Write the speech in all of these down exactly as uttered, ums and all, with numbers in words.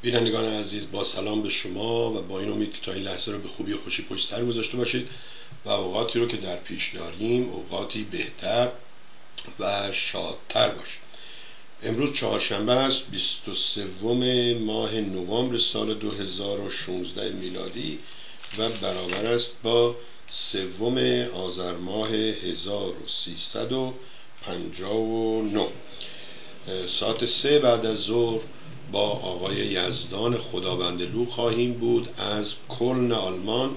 بینندگان عزیز، با سلام به شما و با این امید که تا این لحظه رو به خوبی و خوشی پشت سر گذاشته باشید و اوقاتی رو که در پیش داریم اوقاتی بهتر و شادتر باشید. امروز چهارشنبه است، بیست و سوم ماه نوامبر سال دو هزار و شانزده میلادی و برابر است با سوم آذر ماه هزار و سیصد و پنجاه و نه. ساعت سه بعد از ظهر با آقای یزدان خداوندلو خواهیم بود از کلن آلمان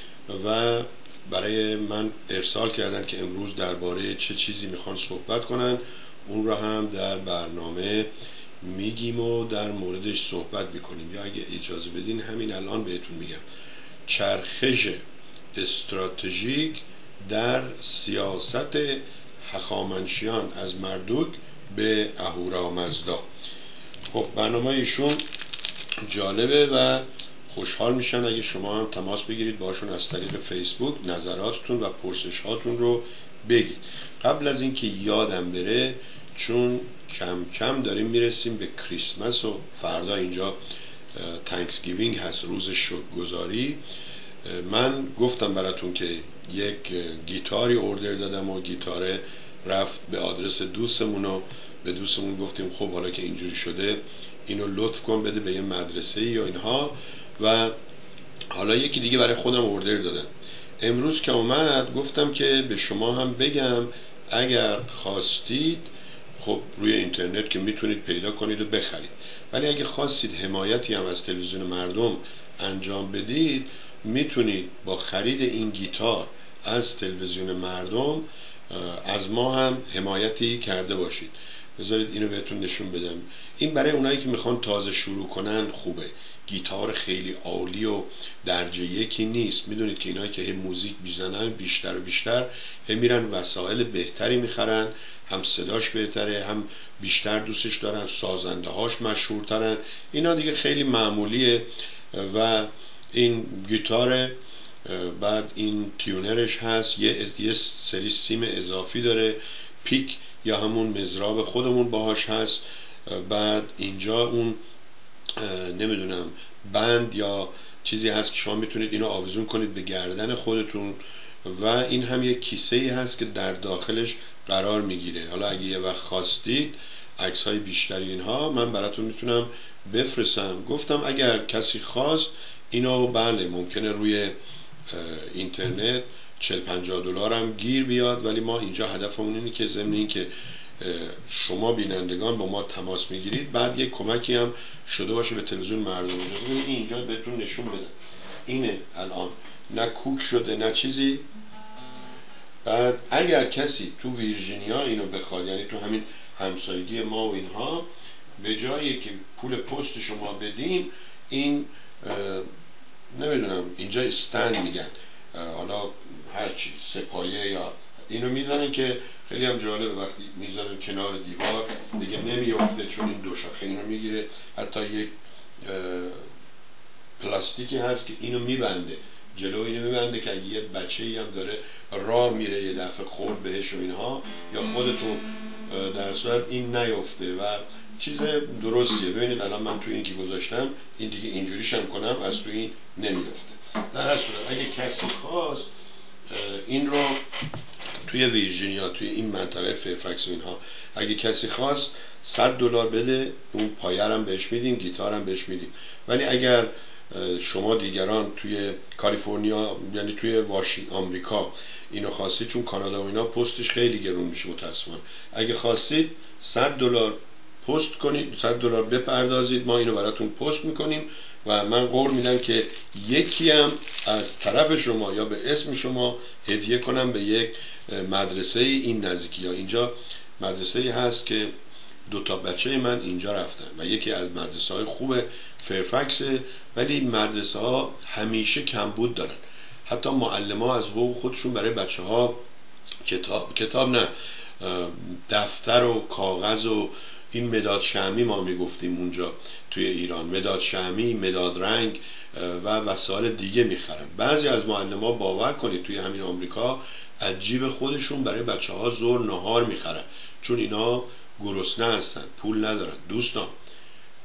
و برای من ارسال کردن که امروز درباره چه چیزی میخوان صحبت کنن. اون را هم در برنامه میگیم و در موردش صحبت میکنیم، یا اگه اجازه بدین همین الان بهتون میگم. چرخش استراتژیک در سیاست هخامنشیان از مردوک به اهورامزدا. خب برنامه ایشون جالبه و خوشحال میشن اگه شما هم تماس بگیرید باشون از طریق فیسبوک نظراتتون و پرسش هاتون رو بگید. قبل از اینکه یادم بره، چون کم کم داریم میرسیم به کریسمس و فردا اینجا تانکسگیوینگ هست، روز شکرگزاری، من گفتم براتون که یک گیتاری اوردر دادم و گیتاره رفت به آدرس دوستمون و به دوستمون گفتیم خب حالا که اینجوری شده اینو لطف کن بده به یه مدرسه یا اینها، و حالا یکی دیگه برای خودم اوردر دادم. امروز که اومد گفتم که به شما هم بگم اگر خواستید، خب روی اینترنت که میتونید پیدا کنید و بخرید، ولی اگه خواستید حمایتی هم از تلویزیون مردم انجام بدید میتونید با خرید این گیتار از تلویزیون مردم از ما هم حمایتی کرده باشید. بذارید اینو بهتون نشون بدم. این برای اونایی که میخوان تازه شروع کنن خوبه. گیتار خیلی عالی و درجه یکی نیست. میدونید که اینایی که هم موزیک میزنن بیشتر و بیشتر هم میرن وسایل بهتری میخرن، هم صداش بهتره، هم بیشتر دوستش دارن، سازنده هاش مشهورترن. اینا دیگه خیلی معمولیه. و این گیتار بعد این تیونرش هست، یه, یه سری سیم اضافی داره، پیک یا همون مزراب خودمون باهاش هست، بعد اینجا اون نمیدونم بند یا چیزی هست که شما میتونید اینو آویزون کنید به گردن خودتون، و این هم یک کیسه ای هست که در داخلش قرار میگیره. حالا اگه یه وقت خواستید عکس های بیشتری اینها من براتون میتونم بفرستم. گفتم اگر کسی خواست اینو، بله ممکنه روی اینترنت چهل پنجاه دلار هم گیر بیاد، ولی ما اینجا هدفمون اینه که ضمن این که شما بینندگان با ما تماس میگیرید بعد یک کمکی هم شده باشه به تلویزیون مردم. این اینجا بهتون نشون بدم، اینه الان نه کوک شده نه چیزی. بعد اگر کسی تو ویرجینیا اینو بخواد، یعنی تو همین همسایگی ما و اینها، به جایی که پول پست شما بدین این نمیدونم اینجا استند میگن، حالا هرچی سپایه یا اینو میزنن که خیلی هم جالبه، وقتی میزنن کنار دیوار دیگه نمیافته چون این دو شاخه اینو میگیره. حتی یک پلاستیکی هست که اینو میبنده، جلو اینو میبنده که اگه یه بچه ای هم داره راه میره یه دفعه خورد بهش و اینها، یا خودتون در صورت این نیفته و چیز درستیه. ببینید الان من تو این که گذاشتم این دیگه اینجوریش هم کنم از تو این نمیفته. در هر صورت اگه کسی خواست این رو توی ویرجینیا، توی این منطقه فیرفکس و اینها، اگه کسی خواست صد دلار بده، اون پایرم بهش میدیم، گیتارم بهش میدیم. ولی اگر شما دیگران توی کالیفرنیا یعنی توی واشنگتن آمریکا اینو خواستید، چون کانادا و اینا پستش خیلی گرون میشه متاسفانه، اگه خواستید صد دلار پست کنید، صد دلار بپردازید، ما اینو براتون پست میکنیم و من قول میدم که یکی هم از طرف شما یا به اسم شما هدیه کنم به یک مدرسه این نزدیکی. یا اینجا مدرسه هست که دو تا بچه من اینجا رفتن و یکی از مدرسه های خوب فیرفکس، ولی این مدرسه ها همیشه کمبود دارن. حتی معلم ها از حقوق خودشون برای بچه ها کتاب کتاب نه دفتر و کاغذ و این مداد شمعی ما میگفتیم اونجا توی ایران، مداد شمعی، مداد رنگ و وسایل دیگه میخرن. بعضی از معلم ها باور کنید توی همین آمریکا از جیب خودشون برای بچه ها ظهر نهار میخرن، چون اینا گرسنه هستن، پول ندارن. دوستان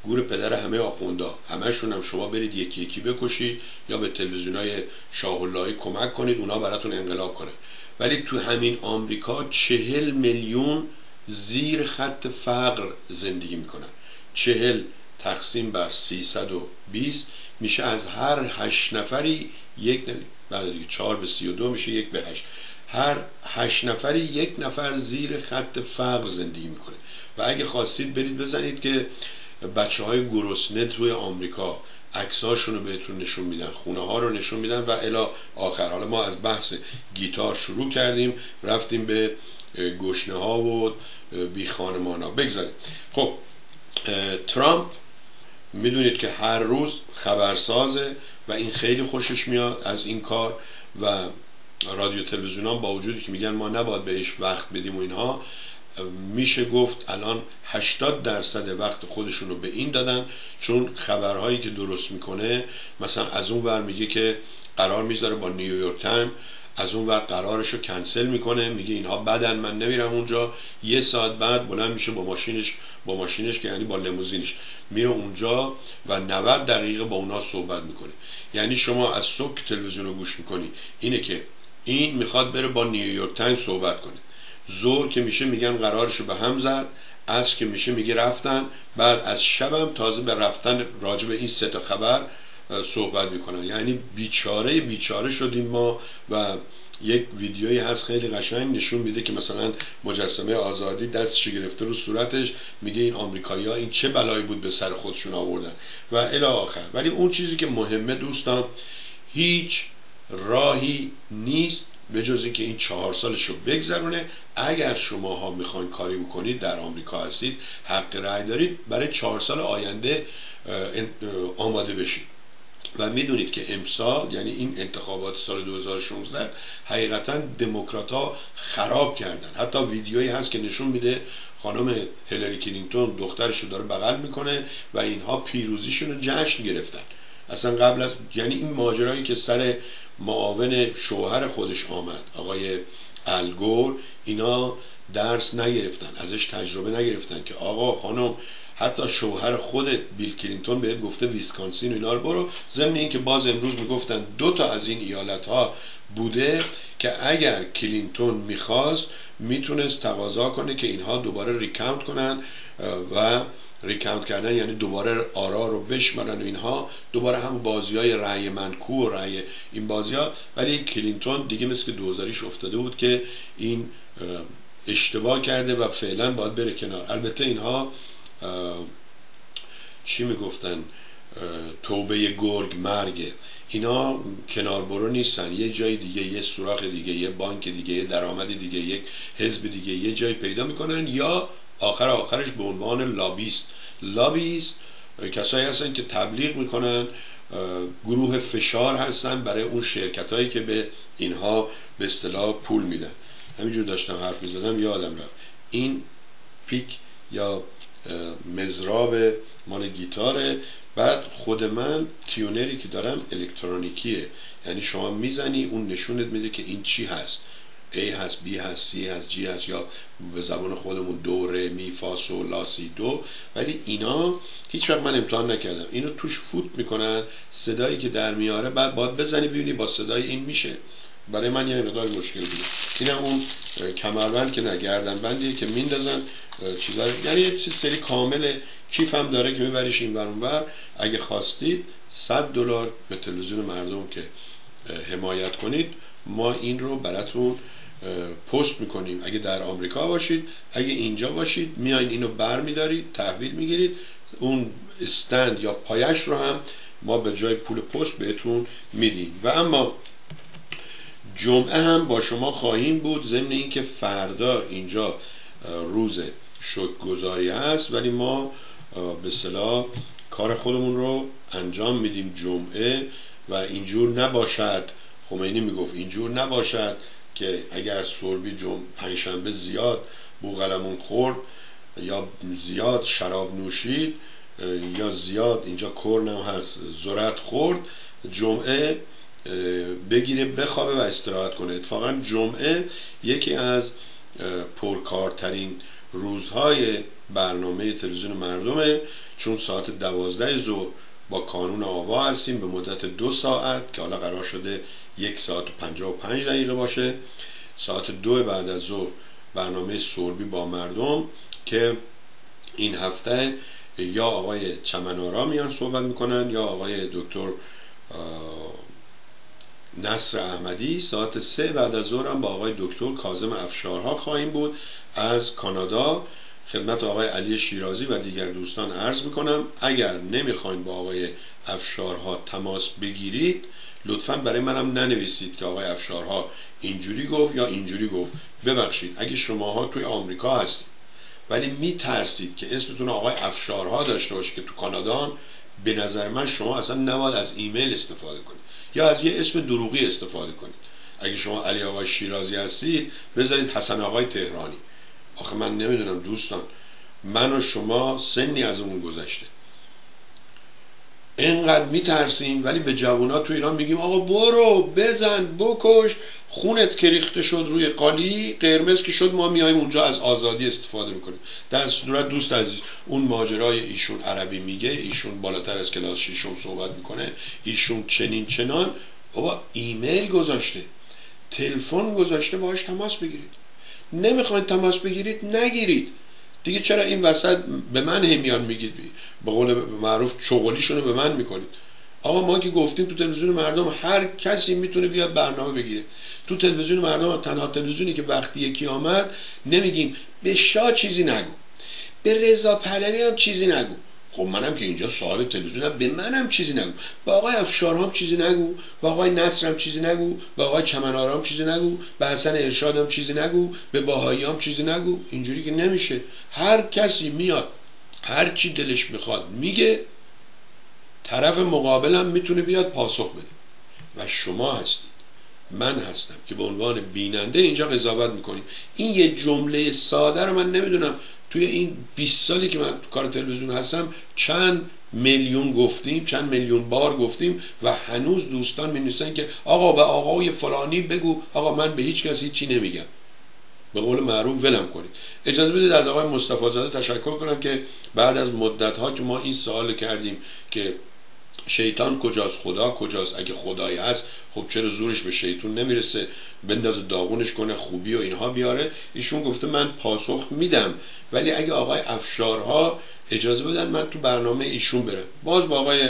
گور پدر همه آخوندا، همشون هم شما برید یکی یکی بکشید یا به تلویزیونای شاه اللهی کمک کنید اونا براتون انقلاب کنه. ولی تو همین آمریکا چهل میلیون زیر خط فقر زندگی میکنن. چهل تقسیم بر سیصد و بیست میشه از هر هشت نفری یک نفر، بعد دیگه چهار به سی و دو میشه یک به هشت. هر هشت نفری یک نفر زیر خط فقر زندگی میکنه. و اگه خواستید برید بزنید که بچه های گرسنه توی آمریکا عکساشون رو بهتون نشون میدن، خونه ها رو نشون میدن و الی آخر. حالا ما از بحث گیتار شروع کردیم رفتیم به گشنه ها و بی خانمان ها. بگذاریم. خب ترامپ میدونید که هر روز خبرسازه و این خیلی خوشش میاد از این کار و رادیو تلویزیونان با وجودی که میگن ما نباید بهش وقت بدیم و اینها، میشه گفت الان هشتاد درصد وقت خودشون رو به این دادن، چون خبرهایی که درست میکنه مثلا از اون ور میگه که قرار میذاره با نیویورک تایم، از اون ور قرارش رو کنسل میکنه، میگه اینها بدن من نمیرم اونجا. یه ساعت بعد بلند میشه با ماشینش با ماشینش که یعنی با لیموزینش میره اونجا و نود دقیقه با اونا صحبت میکنه. یعنی شما از صبح تلویزیون رو گوش میکنی اینه که این میخواد بره با نیویورک تایم صحبت کنه، ظهر که میشه میگن قرارشو به هم زد، عصر که میشه میگه رفتن، بعد از شبم تازه به رفتن راجع به این سه تا خبر صحبت میکنن. یعنی بیچاره بیچاره شدیم ما. و یک ویدیویی هست خیلی قشنگ نشون میده که مثلا مجسمه آزادی دستش گرفته رو صورتش، میگه این آمریکایی‌ها این چه بلایی بود به سر خودشون آوردن و الی آخر. ولی اون چیزی که مهمه دوستان، هیچ راهی نیست به جز اینکه این چهار سالش رو بگذرونه. اگر شماها میخواین کاری بکنید، در آمریکا هستید، حق رأی دارید، برای چهار سال آینده آماده بشید. و میدونید که امسال یعنی این انتخابات سال دو هزار و شانزده حقیقتا دموکرات‌ها خراب کردن. حتی ویدیویی هست که نشون میده خانم هیلاری کلینتون دخترش رو داره بغل میکنه و اینها پیروزیشون رو جشن گرفتن. اصلا قبل از یعنی این ماجرایی که سر معاون شوهر خودش آمد آقای الگور، اینا درس نگرفتن ازش، تجربه نگرفتن که آقا خانم حتی شوهر خود بیل کلینتون بهت گفته ویسکانسین و اینا رو برو. ضمن این که باز امروز میگفتن دو تا از این ایالت ها بوده که اگر کلینتون میخواست میتونست تقاضا کنه که اینها دوباره ریکاونت کنن و ریکاونت کردن یعنی دوباره آرا رو بشمارن و اینها دوباره هم بازی های رأی منکو و رأی این بازی ها. ولی کلینتون دیگه مثل که دوزاریش افتاده بود که این اشتباه کرده و فعلا باید بره کنار. البته اینها چی میگفتن، توبه گرگ مرگه، اینا کنار برو نیستن. یه جای دیگه، یه سوراخ دیگه، یه بانک دیگه، یه درآمد دیگه، یک حزب دیگه یه جای پیدا میکنن یا آخر آخرش به عنوان لابیست. لابیست کسایی هستن که تبلیغ میکنن، گروه فشار هستن برای اون شرکت هایی که به اینها به اصطلاح پول میدن. همینجور داشتم حرف میزدم یادم رفت این پیک یا مزراب مال گیتاره. بعد خود من تیونری که دارم الکترونیکیه، یعنی شما میزنی اون نشونت میده که این چی هست، A هست، B هست، C هست، G هست، یا به زبان خودمون دو، ره، می، فا، سو، لا، سی، دو. ولی اینا هیچ وقت من امتحان نکردم، اینو توش فوت میکنن، صدایی که در میاره بعد باید بزنی ببینی با صدای این میشه. برای من یه مقدار مشکل بود. اینم اون کمربند که نگردن بندیه که میندازن چیزا، یعنی یه چیز سری کامل کیف هم داره که میبریش این ور اون ور. اگه خواستید صد دلار به تلویزیون مردم که حمایت کنید ما این رو براتون پست میکنیم. اگه در آمریکا باشید، اگه اینجا باشید، میایین اینو بر میدارید تحویل میگیرید، اون استند یا پایش رو هم ما به جای پول پست بهتون میدیم. و اما جمعه هم با شما خواهیم بود، ضمن این که فردا اینجا روز شکرگزاری هست ولی ما به اصطلاح کار خودمون رو انجام میدیم جمعه. و اینجور نباشد، خمینی میگفت اینجور نباشد که اگر سربی جمعه پنجشنبه زیاد بوقلمون خورد یا زیاد شراب نوشید یا زیاد اینجا کرنم هست ذرت خورد، جمعه بگیره بخوابه و استراحت کنه. اتفاقا جمعه یکی از پرکارترین روزهای برنامه تلویزیون مردمه، چون ساعت دوازده ظهر با کانون آوا هستیم به مدت دو ساعت که حالا قرار شده یک ساعت و پنجاه و پنج دقیقه باشه. ساعت دو بعد از ظهر برنامه سربی با مردم که این هفته یا آقای چمنارا میان صحبت میکنن یا آقای دکتر نصر احمدی. ساعت سه بعد از ظهر هم با آقای دکتر کاظم افشارها خواهیم بود از کانادا. خدمت آقای علی شیرازی و دیگر دوستان عرض میکنم اگر نمیخواین با آقای افشارها تماس بگیرید لطفاً برای منم ننویسید که آقای افشارها اینجوری گفت یا اینجوری گفت. ببخشید اگه شماها توی آمریکا هستید ولی میترسید که اسمتون آقای افشارها داشته باشه که تو کانادا، به نظر من شما اصلا نباید از ایمیل استفاده کنید یا از یه اسم دروغی استفاده کنید. اگه شما علی آقای شیرازی هستید بذارید حسن آقای تهرانی. آخه من نمیدونم دوستان، من و شما سنی از اون گذشته، اینقدر میترسیم ولی به جوونا تو ایران میگیم آقا برو بزن بکش، خونت که ریخته شد روی قالی قرمز که شد ما میایم اونجا از آزادی استفاده میکنیم. در صورت دوست عزیز اون ماجرای ایشون عربی میگه، ایشون بالاتر از کلاس ششم صحبت میکنه، ایشون چنین چنان، بابا ایمیل گذاشته، تلفن گذاشته، باهاش تماس بگیرید. نمیخواین تماس بگیرید نگیرید دیگه. چرا این وسط به من همیان میگید به قول معروف چغلیشونو به من میکنید؟ آقا ما که گفتیم تو تلویزیون مردم هر کسی میتونه بیاد برنامه بگیره. تو تلویزیون مردم تنها تلویزیونی که وقتی یکی آمد نمیگیم به شاه چیزی نگو، به رضا پهلوی هم چیزی نگو. خب منم که اینجا صاحب تلویزیونم به منم چیزی نگو، به آقای افشارهم چیزی نگو، به آقای نصرم چیزی نگو، به آقای چمنارام چیزی نگو، به حسن ارشادم چیزی نگو، به باهاییام چیزی نگو. اینجوری که نمیشه. هر کسی میاد هر چی دلش میخواد میگه، طرف مقابلم میتونه بیاد پاسخ بده و شما هستید، من هستم که به عنوان بیننده اینجا قضاوت میکنیم. این یه جمله ساده رو من نمیدونم توی این بیست سالی که من تو کار تلویزیون هستم چند میلیون گفتیم، چند میلیون بار گفتیم و هنوز دوستان می‌نویسن که آقا به آقای فلانی بگو. آقا من به هیچ کسی چی نمیگم، به قول معروف ولم کنید. اجازه بدید از آقای مصطفی زاده تشکر کنم که بعد از مدت‌ها که ما این سوال کردیم که شیطان کجاست، خدا کجاست، اگه خدایی هست خب چرا زورش به شیطان نمیرسه بندازه داغونش کنه خوبی و اینها بیاره، ایشون گفته من پاسخ میدم ولی اگه آقای افشارها اجازه بدن من تو برنامه ایشون برم. باز با آقای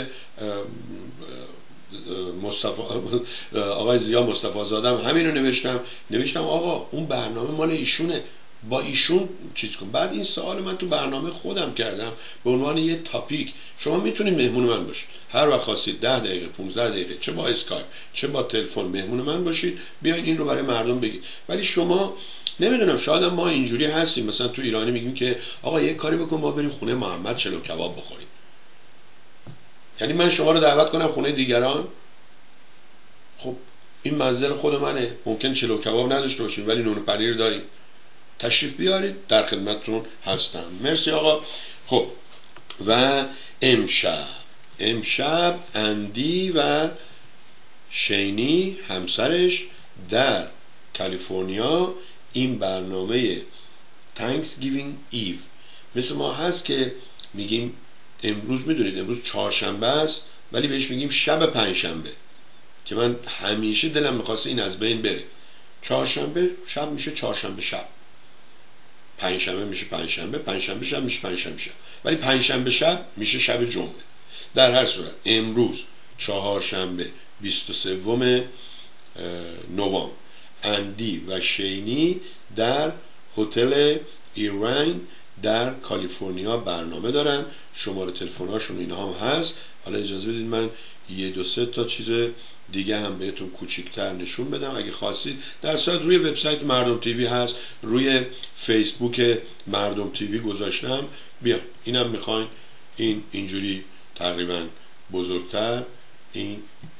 مصطفی آقای زیا مصطفی زاده هم همین رو نوشتم نوشتم آقا اون برنامه مال ایشونه، با ایشون چیز کن. بعد این سوال من تو برنامه خودم کردم به عنوان یه تاپیک. شما میتونید مهمون من باشید هر وقت خواستید، ده دقیقه پانزده دقیقه، چه با اسکایپ چه با تلفن مهمون من باشید، بیاین این رو برای مردم بگید. ولی شما نمیدونم، شاید ما اینجوری هستیم مثلا تو ایرانی میگیم که آقا یه کاری بکن ما بریم خونه محمد چلو کباب بخوریم. یعنی من شما رو دعوت کنم خونه دیگران؟ خب این منزل خود منه، ممکن چلو کباب نداشته باشیم ولی نون پنیر داریم، تشریف بیارید در خدمتتون هستم. مرسی آقا. خب و امشب امشب اندی و شینی همسرش در کالیفرنیا این برنامه Thanksgiving Eve مثل ما هست که میگیم امروز، میدونید امروز چهارشنبه است ولی بهش میگیم شب پنجشنبه که من همیشه دلم میخواسته این از بین بره. چهارشنبه شب میشه چهارشنبه شب، پنجشنبه میشه پنجشنبه، پنجشنبه شب میشه پنجشنبه شب، ولی پنجشنبه شب میشه شب جمعه. در هر صورت امروز چهارشنبه بیست و سوم نوامبر اندی و شینی در هتل ایرواین در کالیفرنیا برنامه دارن. شماره تلفن‌هاشون اینها هم هست. حالا اجازه بدید من یه دو سه تا چیز دیگه هم بهتون کوچیک‌تر نشون بدم اگه خواستید. در صورت روی وبسایت مردم تیوی هست، روی فیسبوک مردم تیوی گذاشتم. بیا اینم میخواین این اینجوری تقریبا بزرگتر، این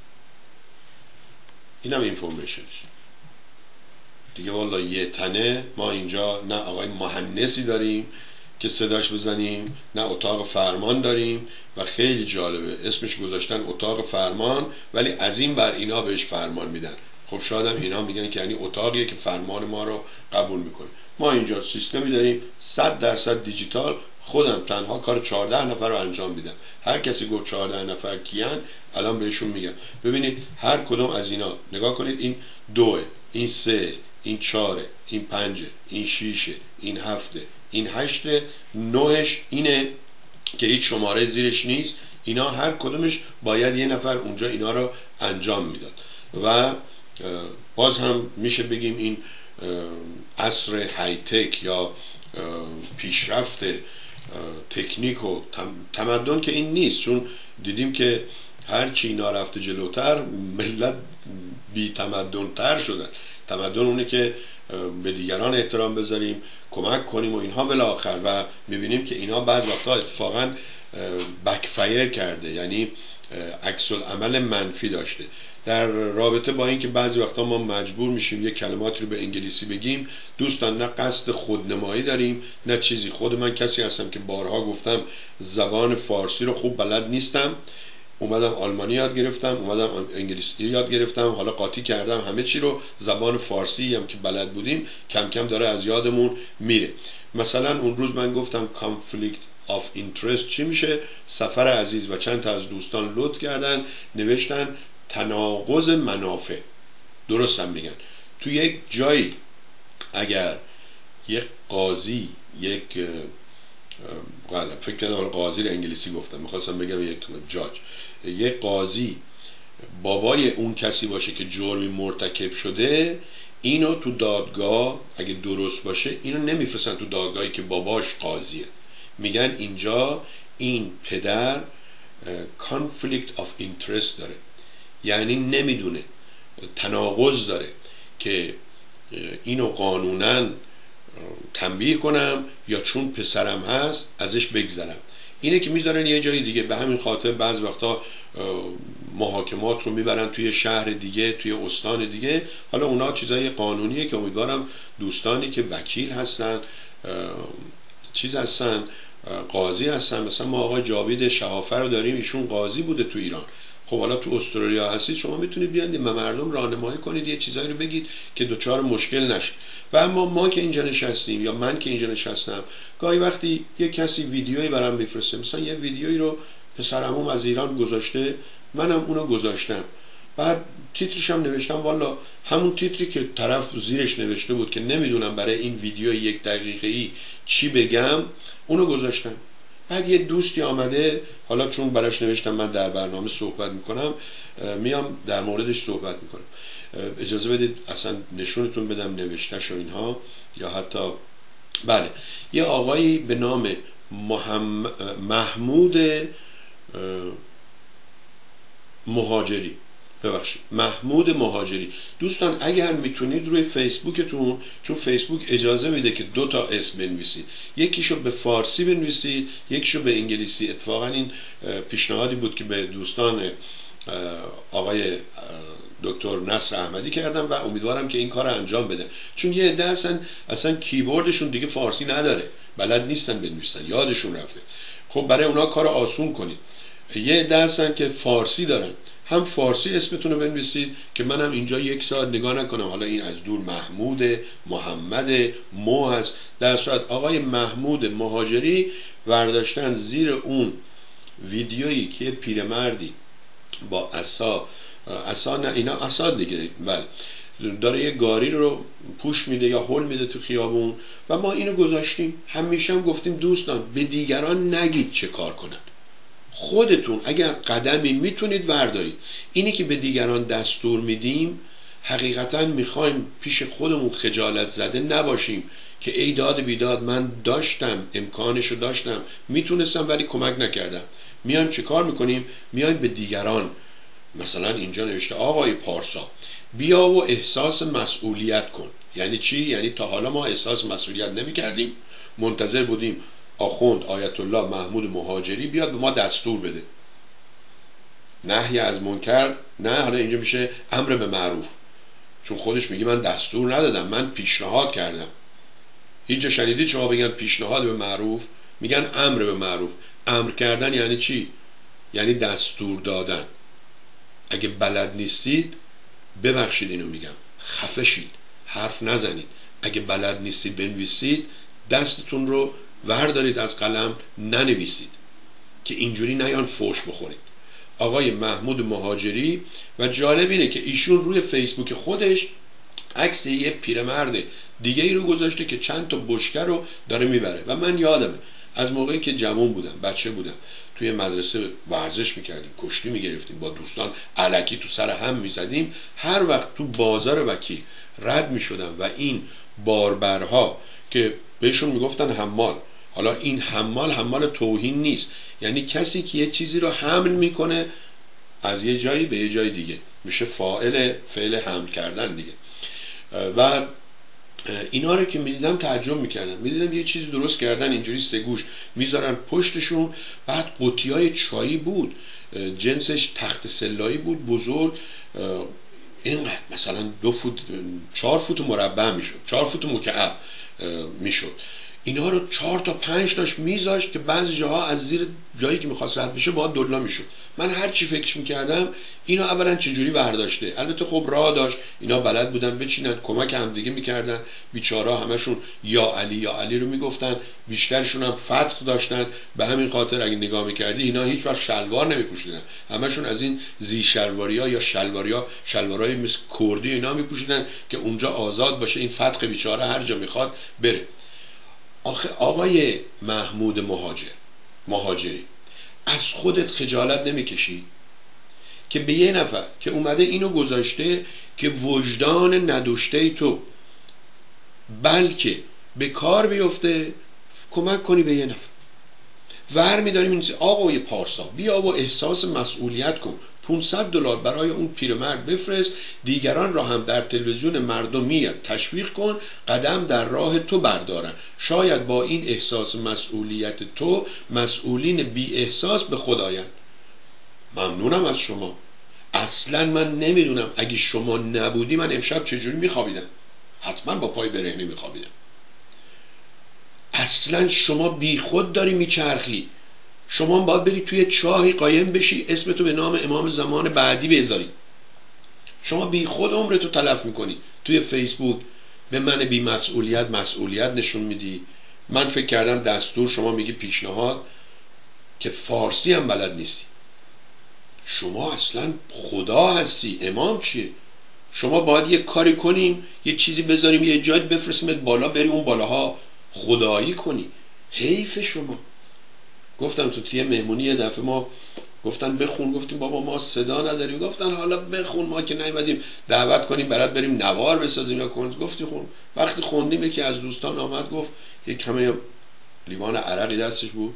اینم اینفورمیشنش دیگه. والا یه تنه ما اینجا نه آقای مهندسی داریم که صداش بزنیم، نه اتاق فرمان داریم و خیلی جالبه اسمش گذاشتن اتاق فرمان ولی از این ور اینا بهش فرمان میدن. خب شاید هم اینا میگن که یعنی اتاقیه که فرمان ما رو قبول میکنه. ما اینجا سیستمی داریم صد درصد دیجیتال، خودم تنها کار چهارده نفر رو انجام میدم. هر کسی گفت چهارده نفر کیان الان بهشون میگم. ببینید هر کدوم از اینا نگاه کنید، این دوه، این سه، این چاره، این پنجه، این شیشه، این هفته، این هشته، نوهش اینه که هیچ شماره زیرش نیست. اینا هر کدومش باید یه نفر اونجا اینا رو انجام میداد و باز هم میشه بگیم این عصر های تک یا پیشرفت تکنیک و تمدن که این نیست، چون دیدیم که هر چی اینا رفته جلوتر ملت بی تمدن تر شدن. تمدن اونه که به دیگران احترام بذاریم، کمک کنیم و اینها بالاخره، و میبینیم که اینا بعض وقتا اتفاقا بکفایر کرده، یعنی عکس العمل منفی داشته. در رابطه با اینکه بعضی وقتا ما مجبور میشیم یک کلماتی رو به انگلیسی بگیم، دوستان نه قصد خودنمایی داریم نه چیزی. خود من کسی هستم که بارها گفتم زبان فارسی رو خوب بلد نیستم، اومدم آلمانی یاد گرفتم، اومدم انگلیسی یاد گرفتم، حالا قاطی کردم همه چی رو. زبان فارسی هم که بلد بودیم کم کم داره از یادمون میره. مثلا اون روز من گفتم conflict of interest چی میشه؟ سفر عزیز و چند تا از دوستان لطف کردن نوشتن تناقض منافع. درست هم میگن. تو یک جایی اگر یک قاضی، یک غلط فکر کردم قاضی رو انگلیسی گفتم، میخواستم بگم یک جاج، یک قاضی بابای اون کسی باشه که جرمی مرتکب شده، اینو تو دادگاه اگه درست باشه اینو نمیفرستن تو دادگاهی که باباش قاضیه، میگن اینجا این پدر conflict of interest داره، یعنی نمیدونه، تناقض داره که اینو قانوناً تنبیه کنم یا چون پسرم هست ازش بگذرم. اینه که میذارن یه جای دیگه. به همین خاطر بعض وقتا محاکمات رو میبرن توی شهر دیگه، توی استان دیگه. حالا اونا چیزای قانونیه که امیدوارم دوستانی که وکیل هستن، چیز هستن، قاضی هستن، مثلا ما آقای جاوید شهافه رو داریم، ایشون قاضی بوده تو ایران. خب حالا تو استرالیا هستید، شما میتونید بیاید به مردم راهنمایی کنید، یه چیزایی رو بگید که دوچار مشکل نشه. و اما ما که اینجا نشستیم یا من که اینجا نشستم، گاهی وقتی یه کسی ویدیویی برام میفرسته، مثلا یه ویدیویی رو پسرعموم از ایران گذاشته، منم اونو گذاشتم، بعد تیترش هم نوشتم، والا همون تیتری که طرف زیرش نوشته بود که نمیدونم برای این ویدیو یک دقیقه‌ای چی بگم، اونو گذاشتم. بعد یه دوستی آمده، حالا چون براش نوشتم من در برنامه صحبت میکنم، میام در موردش صحبت میکنم. اجازه بدید اصلا نشونتون بدم نوشتهش و اینها، یا حتی بله، یه آقایی به نام محمد محمود مهاجری، ببخشید محمود مهاجری. دوستان اگر میتونید روی فیسبوکتون، چون فیسبوک اجازه میده که دو تا اسم بنویسید، یکیشو به فارسی بنویسید یکیشو به انگلیسی. اتفاقا این پیشنهادی بود که به دوستان آقای دکتر نصر احمدی کردم و امیدوارم که این کار رو انجام بده، چون یه عده اصلا اصلا کیبوردشون دیگه فارسی نداره، بلد نیستن بنویسن، یادشون رفته. خب برای اونا کار آسون کنید. یه عده هستن که فارسی دارن، هم فارسی اسمتون رو بنویسید که منم اینجا یک ساعت نگاه نکنم حالا این از دور محمود، محمد، مو هست. در صورت آقای محمود مهاجری ورداشتن زیر اون ویدیویی که پیرمردی با عصا، عصا نه اینا عصا دیگه، بله، داره یه گاری رو پوش میده یا هول میده تو خیابون و ما اینو گذاشتیم. همیشه هم گفتیم دوستان به دیگران نگید چه کار کنن، خودتون اگر قدمی میتونید وردارید. اینی که به دیگران دستور میدیم حقیقتا میخوایم پیش خودمون خجالت زده نباشیم که ای داد بیداد من داشتم، امکانشو داشتم، میتونستم ولی کمک نکردم. میایم چه کار میکنیم؟ میایم به دیگران. مثلا اینجا نوشته آقای پارسا بیا و احساس مسئولیت کن. یعنی چی؟ یعنی تا حالا ما احساس مسئولیت نمیکردیم، منتظر بودیم آخوند آیت الله محمود مهاجری بیاد به ما دستور بده. نهی از منکر نه، حالا اینجا میشه امر به معروف، چون خودش میگه من دستور ندادم، من پیشنهاد کردم. اینجا شنیدید شما بگن پیشنهاد به معروف؟ میگن امر به معروف. امر کردن یعنی چی؟ یعنی دستور دادن. اگه بلد نیستید ببخشید اینو میگم، خفه شید، حرف نزنید، اگه بلد نیستید بنویسید، دستتون رو وردارید از قلم، ننویسید که اینجوری نیان فوش بخورید. آقای محمود مهاجری، و جالب اینه که ایشون روی فیسبوک خودش عکس یه پیرمرد دیگه ای رو گذاشته که چند تا بشکه رو داره میبره. و من یادمه از موقعی که جوان بودم، بچه بودم، توی مدرسه ورزش میکردیم، کشتی میگرفتیم، با دوستان الکی تو سر هم میزدیم. هر وقت تو بازار وکیل رد میشدم و این باربرها که بهشون میگفتن حمال، حالا این حمال حمال توهین نیست، یعنی کسی که یه چیزی رو حمل میکنه از یه جایی به یه جای دیگه، میشه فاعل فعل حمل کردن دیگه. و اینا رو که میدیدم تعجب میکردم، میدیدم یه چیزی درست کردن اینجوری سه گوش میذارن پشتشون، بعد قوطیای چایی بود، جنسش تخت سلایی بود، بزرگ، اینقدر مثلا دو فوت چهار فوت مربع میشد، چهار فوت مکعب میشد. اینا رو چهار تا پنج تاش میذاشت که بعضی جاها از زیر جایی که میخواست رد بشه با دلا میشد. من هر چی فکر میکردم اینا اولا چجوری برداشته، البته خب راه داشت، اینا بلد بودن بچینن، کمک هم دیگه میکردن، بیچارا همشون یا علی یا علی رو میگفتن، بیشترشون هم فتق داشتن. به همین خاطر اگه نگاه میکردی اینا هیچ وقت شلوار نمیپوشیدن، همشون از این زی شلواریا یا شلواریا شلوارای مثل کردی اینا میپوشیدن که اونجا آزاد باشه، این فتق بیچاره هر جا میخواد بره. آخه آقای محمود مهاجر مهاجری، از خودت خجالت نمیکشی که به یه نفر که اومده اینو گذاشته که وجدان نداشته تو بلکه به کار بیفته، کمک کنی به یه نفر؟ ور میداریم این آقای پارسا بیا و احساس مسئولیت کن، پانصد دلار برای اون پیرمرد بفرست، دیگران را هم در تلویزیون مردمیت تشویق کن، قدم در راه تو بردارن، شاید با این احساس مسئولیت تو مسئولین بی احساس به خدایند. ممنونم از شما. اصلا من نمیدونم اگه شما نبودی من امشب چجوری میخوابیدم، حتما با پای برهنه میخوابیدم. اصلا شما بی خود داری میچرخی، شما باید بری توی چاهی قایم بشی اسمتو به نام امام زمان بعدی بذاری. شما بی خود عمرتو تلف میکنی، توی فیسبوک به من بی مسئولیت مسئولیت نشون میدی. من فکر کردم دستور، شما میگی پیشنهاد، که فارسی هم بلد نیستی. شما اصلا خدا هستی، امام چیه؟ شما باید یه کاری کنیم، یه چیزی بذاریم، یه جای بفرستیمت بالا، بری اون بالاها خدایی کنی. حیف شما. گفتم تو توی مهمونی یه دفعه ما گفتن بخون، گفتیم بابا ما صدا نداریم، گفتن حالا بخون، ما که نیومدیم دعوت کنیم برات بریم نوار بسازیم یا کنیم. گفتی خون. وقتی خوندیم یکی از دوستان آمد گفت، یک کمه لیوان عرقی دستش بود،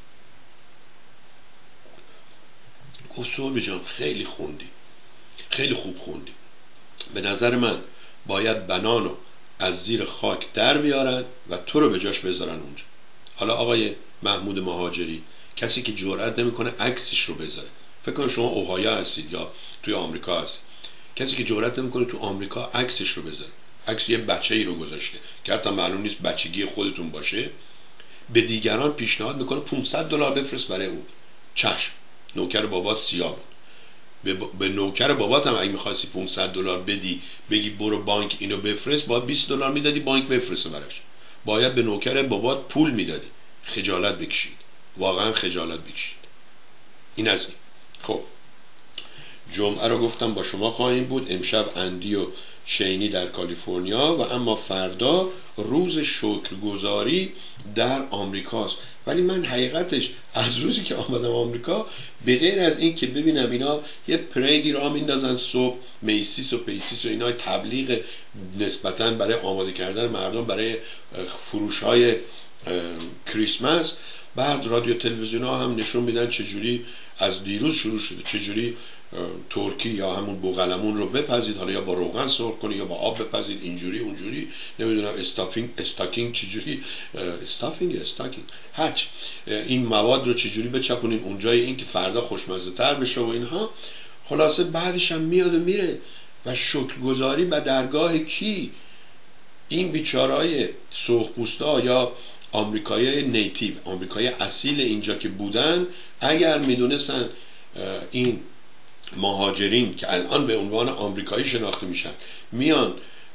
گفت صبح جان خیلی خوندی، خیلی خوب خوندی، به نظر من باید بنانو از زیر خاک در بیارن و تو رو به جاش بذارن اونجا. حالا آقای محمود مهاجری، کسی که جرئت نمیکنه عکسش رو بذاره، فکر کنم شما اوهایا هستید یا توی آمریکا هستید، کسی که جرئت نمیکنه تو آمریکا عکسش رو بذاره، عکس یه بچه‌ای رو گذاشته که حتی معلوم نیست بچگی خودتون باشه، به دیگران پیشنهاد میکنه پانصد دلار بفرست برای اون. چشم، نوکر بابات سیاه بود، به, به نوکر بابات هم اگه می‌خواستی پانصد دلار بدی بگی برو بانک اینو بفرست، باید بیست دلار میدادی بانک بفرسته براش، باید به نوکر بابات پول میدادی. خجالت بکشید، واقعا خجالت بکشید. این از این. خب جمعه رو گفتم با شما خواهیم بود، امشب اندی و شینی در کالیفرنیا، و اما فردا روز شکرگزاری در آمریکاست. ولی من حقیقتش از روزی که آمدم آمریکا، به غیر از این که ببینم اینا یه پریدی را میندازن صبح، میسیس و پیسیس و اینا تبلیغ نسبتاً برای آماده کردن مردم برای فروش های کریسمس، بعد رادیو تلویزیون ها هم نشون میدن چجوری از دیروز شروع شده، چجوری ترکی یا همون بوقلمون رو بپزید، حالا یا با روغن سرخ کنید یا با آب بپزید، اینجوری اونجوری، نمیدونم استافینگ استاکینگ چجوری، استافینگ استاکینگ هرچ این مواد رو چجوری بچپونیم اونجای این که فردا خوشمزه تر بشه و اینها. خلاصه بعدش هم میاد و میره و شکرگزاری به درگاه کی؟ این بیچارهای سرخپوستا یا آمریکایی نیتیو، آمریکایی اصیل اینجا که بودن، اگر میدونستن این مهاجرین که الان به عنوان آمریکایی شناخته میشن میان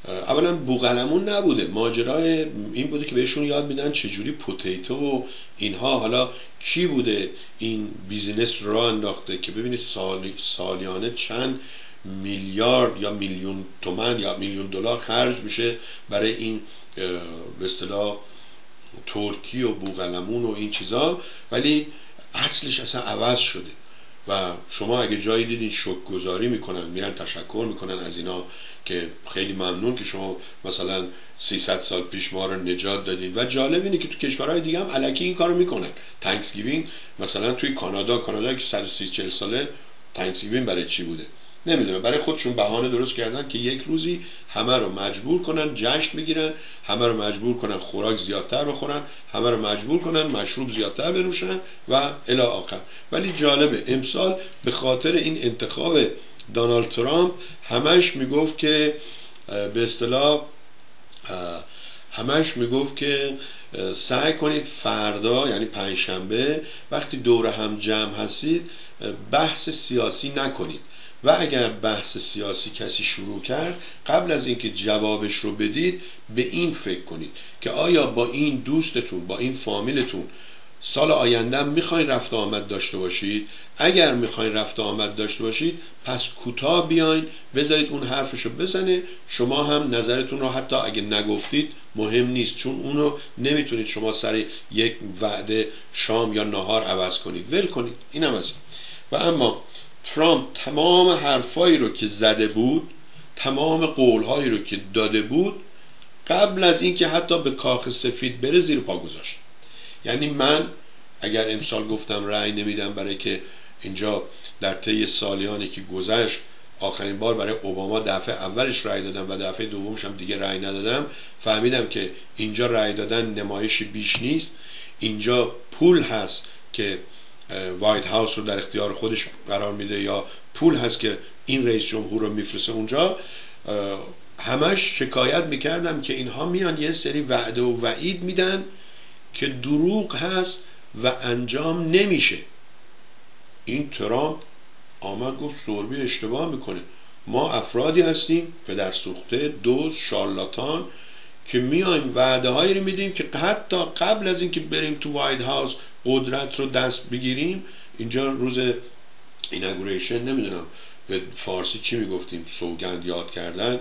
اولا بوقلمون نبوده، ماجرای این بوده که بهشون یاد میدن چجوری پوتیتو و اینها. حالا کی بوده این بیزینس رو انداخته که ببینید سالی سالیانه چند میلیارد یا میلیون تومن یا میلیون دلار خرج میشه برای این به اصطلاح ترکی و بوقلمون و این چیزا، ولی اصلش اصلا عوض شده. و شما اگه جایی دیدین شکرگزاری میکنن، میرن تشکر میکنن از اینا که خیلی ممنون که شما مثلا سیصد سال پیش ما رو نجات دادین. و جالب اینه که تو کشورهای دیگه هم الکی این کارو میکنن. تانکسگیوینگ مثلا توی کانادا، کانادا که صد و سی چهل ساله تانکسگیوینگ برای چی بوده نمیدونم، برای خودشون بهانه درست کردن که یک روزی همه رو مجبور کنن جشن بگیرن، همه رو مجبور کنن خوراک زیادتر بخورن، همه رو مجبور کنن مشروب زیادتر بنوشن و الی آخر. ولی جالبه امسال به خاطر این انتخاب دونالد ترامپ همش میگفت که به اصطلاح همش میگفت که سعی کنید فردا یعنی پنجشنبه وقتی دور هم جمع هستید بحث سیاسی نکنید و اگر بحث سیاسی کسی شروع کرد قبل از اینکه جوابش رو بدید به این فکر کنید که آیا با این دوستتون، با این فامیلتون سال آینده میخواین رفت آمد داشته باشید؟ اگر میخواین رفت آمد داشته باشید پس کوتاه بیاین، بذارید اون حرفشو بزنه، شما هم نظرتون رو حتی اگه نگفتید مهم نیست، چون اونو نمیتونید شما سر یک وعده شام یا نهار عوض کنید، ول کنید. این هم از این. و اما ترامپ تمام حرفایی رو که زده بود، تمام قولهایی رو که داده بود، قبل از اینکه حتی به کاخ سفید بره زیر پا گذاشت. یعنی من اگر امسال گفتم رأی نمیدم برای که اینجا در طی سالیانی که گذشت آخرین بار برای اوباما دفعه اولش رأی دادم و دفعه دومش هم دیگه رأی ندادم، فهمیدم که اینجا رأی دادن نمایشی بیش نیست، اینجا پول هست که وایت هاوس رو در اختیار خودش قرار میده یا پول هست که این رئیس جمهور رو میفرسته اونجا. همش شکایت میکردم که اینها میان یه سری وعده و وعید میدن که دروغ هست و انجام نمیشه. این ترامپ آمد گفت سوربی اشتباه میکنه، ما افرادی هستیم پدر سوخته، دوز، شارلاتان که میایم وعده هایی رو میدیم که حتی قبل از اینکه بریم تو وایت هاوس قدرت رو دست بگیریم، اینجا روز ایناگوریشن نمیدونم به فارسی چی میگفتیم، سوگند یاد کردن،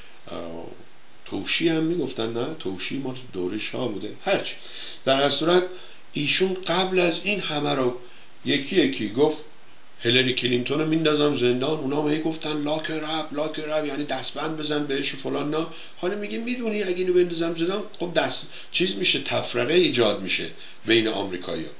توشی هم میگفتن، نه توشی ما دوره شاه بوده، هرچی. در هر صورت ایشون قبل از این همه رو یکی یکی گفت. هیلری کلینتون رو میندازم زندان، اونا هم هی گفتن لاک رپ لاک رپ یعنی دستبند بزن بهش فلان. نه حالا میگه میدونی اگه اینو بندازم زندان خب دست چیز میشه، تفرقه ایجاد میشه بین آمریکایی‌ها.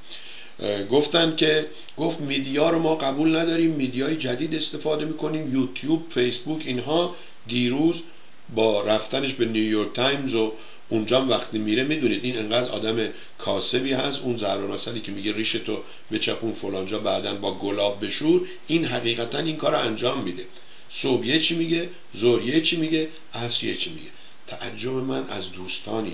گفتن که گفت میدیا رو ما قبول نداریم، میدیای جدید استفاده میکنیم، یوتیوب، فیسبوک، اینها. دیروز با رفتنش به نیویورک تایمز و اونجا وقتی میره، میدونید این انقدر آدم کاسبی هست، اون زهر المثلی که میگه ریشتو بچپون فلانجا بعدن با گلاب بشور، این حقیقتا این کار رو انجام میده. صبح یه چی میگه، ظهر یه چی میگه، عصر یه چی میگه. تعجب من از دوستانیه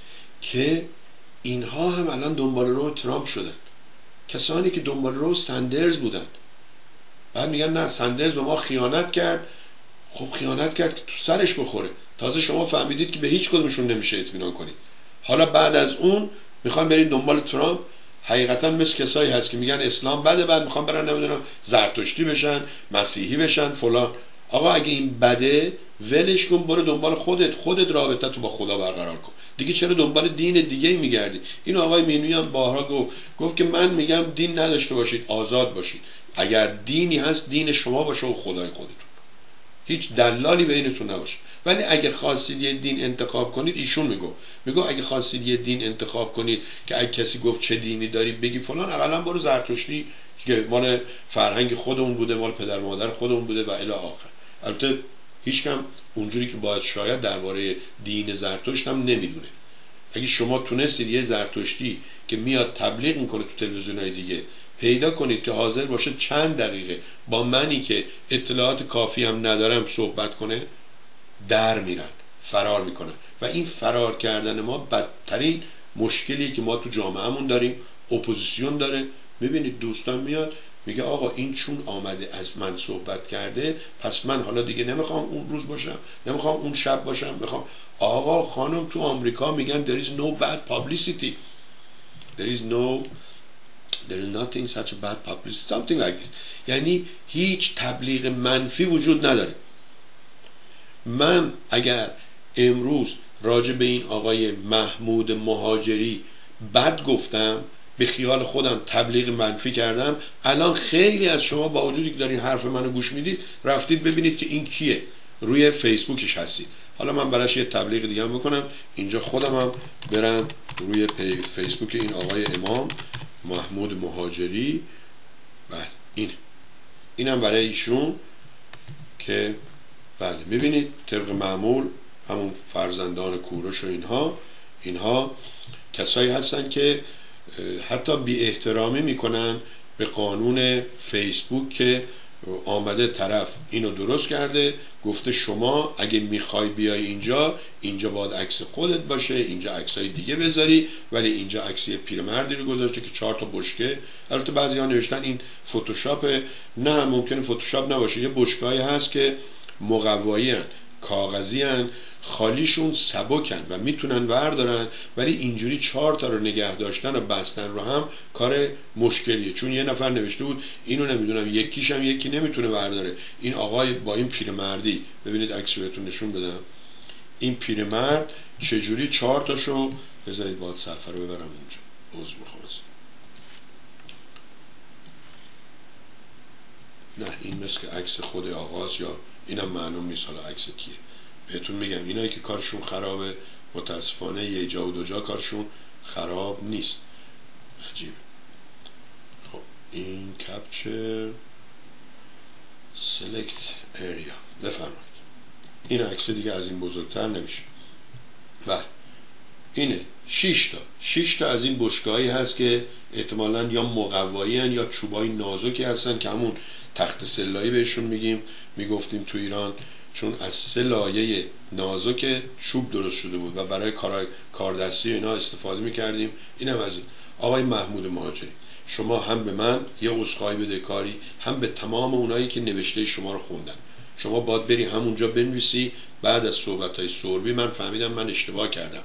که اینها هم الان دنبال رو ترامپ شدن، کسانی که دنبال رو سندرز بودن. بعد میگن نه سندرز به ما خیانت کرد. خب خیانت کرد که تو سرش بخوره. تازه شما فهمیدید که به هیچ کدومشون نمیشه اطمینان کنید. حالا بعد از اون میخوان برید دنبال ترامپ. حقیقتا مثل کسایی هست که میگن اسلام بده، بعد میخوان برن نمیدونم زرتشتی بشن، مسیحی بشن، فلان. آقا اگه این بده ولش کن، برو دنبال خودت، خودت رابطه تو با خدا برقرار کن دیگه. چرا دنبال دین دیگه میگردی؟ این آقای مینوی هم بارها گفت گفت که من میگم دین نداشته باشید، آزاد باشید. اگر دینی هست دین شما باشه و خدای خودتون، هیچ دلالی بینتون نباشه. ولی اگه خواستید یه دین انتخاب کنید، ایشون میگو میگو اگه خواستید یه دین انتخاب کنید که اگه کسی گفت چه دینی داری بگی فلان، اقلا برو زرتشتی که مال فرهنگ خودمون بوده، مال پدر مادر خودمون بوده و الی آخر. البته هیچ کم اونجوری که باید شاید درباره دین زرتشت هم نمیدونه. اگه شما تونستید یه زرتشتی که میاد تبلیغ میکنه تو تلویزیونای دیگه پیدا کنید که حاضر باشه چند دقیقه با منی که اطلاعات کافی هم ندارم صحبت کنه، در میرن، فرار میکنن. و این فرار کردن ما بدترین مشکلی که ما تو جامعهمون داریم. اپوزیسیون داره. میبینید دوستان میاد میگه آقا این چون آمده از من صحبت کرده، پس من حالا دیگه نمیخوام اون روز باشم، نمیخوام اون شب باشم، میخوام. آقا خانم تو آمریکا میگن there is no bad publicity, there is no there is nothing such a bad publicity, something like this. یعنی هیچ تبلیغ منفی وجود نداره. من اگر امروز راجع به این آقای محمود مهاجری بد گفتم، به خیال خودم تبلیغ منفی کردم، الان خیلی از شما با وجودی که دارین حرف منو گوش میدید رفتید ببینید که این کیه، روی فیسبوکش هستید. حالا من براش یه تبلیغ دیگه هم بکنم، اینجا خودم هم برم روی فیسبوک این آقای امام محمود مهاجری. بله این اینم برای ایشون که بله میبینید طبق معمول همون فرزندان کوروش و اینها اینها کسایی هستن که حتی بی احترامی میکنن به قانون فیسبوک که آمده طرف اینو درست کرده، گفته شما اگه میخوای بیای اینجا، اینجا باید عکس خودت باشه، اینجا عکسای دیگه بذاری، ولی اینجا عکس یه پیرمردی رو گذاشته که چهار تا بشکه. البته بعضی‌ها نوشتن این فتوشاپ. نه، ممکنه فتوشاپ نباشه، یه بشکه‌ای هست که مقوایی هن، کاغذی هن، خالیشون سبکن و میتونن وردارن، ولی اینجوری چهار تا رو نگه داشتن و بستن رو هم کار مشکلیه. چون یه نفر نوشته بود اینو نمیدونم یکیش هم یکی نمیتونه ورداره. این آقای با این پیرمردی، ببینید عکس بهتون نشون بدم، این پیرمرد چجوری چهار تاشو، بذارید باید صفحه رو ببرم اونجا، عذر میخوام. نه این مثل که عکس خود آقاست، یا اینم معلوم نیست حالا عکس کیه. بهتون میگم اینایی که کارشون خرابه متاسفانه یه جا و دو جا کارشون خراب نیست. عجیبه. خب این کپچر سلکت اریا بفرمایید. این عکس دیگه از این بزرگتر نمیشه. بله اینه شش تا شش تا از این بشکه‌هایی هست که احتمالاً یا مقوایی هن یا چوبای نازکی هستن که همون تخت سلایی بهشون میگیم، میگفتیم تو ایران، چون از سه لایه نازک چوب درست شده بود و برای کارهای کاردستی اینا استفاده میکردیم. اینم از این آقای محمود مهاجری. شما هم به من یه عذرخواهی بده کاری، هم به تمام اونایی که نوشته شما رو خوندن. شما باید بری همونجا بنویسی بعد از صحبت‌های سوربی من فهمیدم من اشتباه کردم.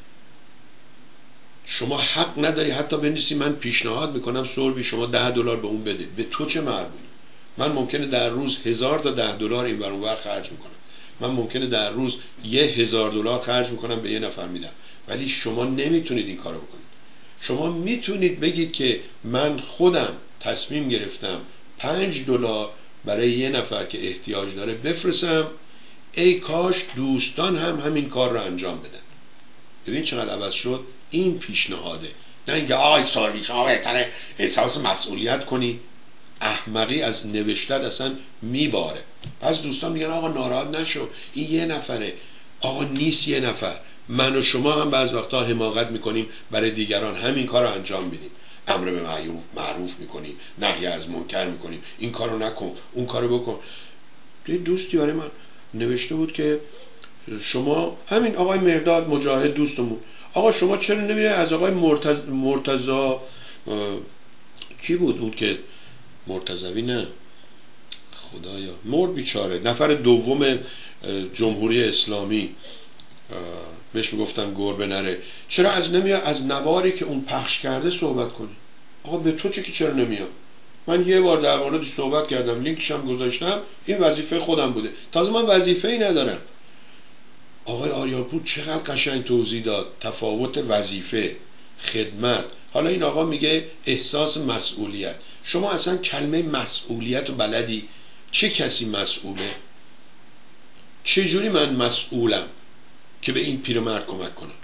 شما حق نداری حتی بنویسی من پیشنهاد میکنم سوربی شما ده دلار به اون بده. به تو چه مربوطه؟ من ممکنه در روز هزار تا ده دلار این ور اون ور خرج میکنم. من ممکنه در روز یه هزار دلار خرج میکنم به یه نفر میدم، ولی شما نمیتونید این کارو بکنید. شما میتونید بگید که من خودم تصمیم گرفتم پنج دلار برای یه نفر که احتیاج داره بفرستم، ای کاش دوستان هم همین کار رو انجام بدن. ببین چقدر عوض شد. این پیشنهاده، نه اینکه آقای سوربی شما بهتره احساس مسئولیت کنی. احمقی از نوشتت اصلا میباره. پس دوستان میگن آقا ناراحت نشو، این یه نفره. آقا نیست یه نفر. من و شما هم بعض وقتا حماقت میکنیم، برای دیگران همین کار رو انجام میدیم. امر به معروف معروف میکنیم، نهی از منکر میکنیم، این کارو نکن اون کارو بکن. یه دوستی برای من نوشته بود که شما همین آقای مرداد مجاهد دوستمون، آقا شما چرا نمیره از آقای مرتض... مرتضا کی بود اون که مرتضوی، نه خدایا مرد بیچاره، نفر دوم جمهوری اسلامی، بهش میگفتن گربه نره، چرا از نمیاد از نواری که اون پخش کرده صحبت کنی؟ آقا به تو چه که چرا نمیاد؟ من یه بار در موردش صحبت کردم، لینکش هم گذاشتم، این وظیفه خودم بوده، تازه من وظیفه‌ای ندارم. آقای آریاپور چقدر قشنگ توضیح داد تفاوت وظیفه، خدمت. حالا این آقا میگه احساس مسئولیت. شما اصلا کلمه مسئولیت و بلدی؟ چه کسی مسئوله؟ چه جوری من مسئولم که به این پیرمرد کمک کنم؟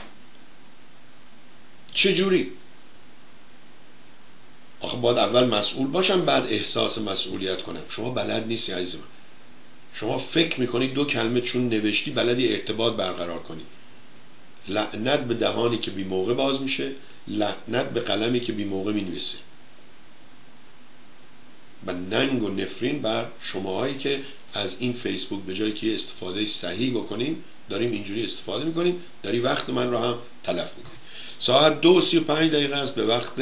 چه جوری؟ آخه باید اول مسئول باشم بعد احساس مسئولیت کنم. شما بلد نیستی عزیز من. شما فکر میکنی دو کلمه چون نوشتی بلدی ارتباط برقرار کنی. لعنت به دهانی که بی موقع باز میشه، لعنت به قلمی که بی موقع مینویسه. و ننگ و نفرین بر شماهایی که از این فیسبوک به جایی که استفاده صحیح بکنیم داریم اینجوری استفاده میکنیم، داری وقت من رو هم تلف میکنیم. ساعت دو و سی و پنج دقیقه است به وقت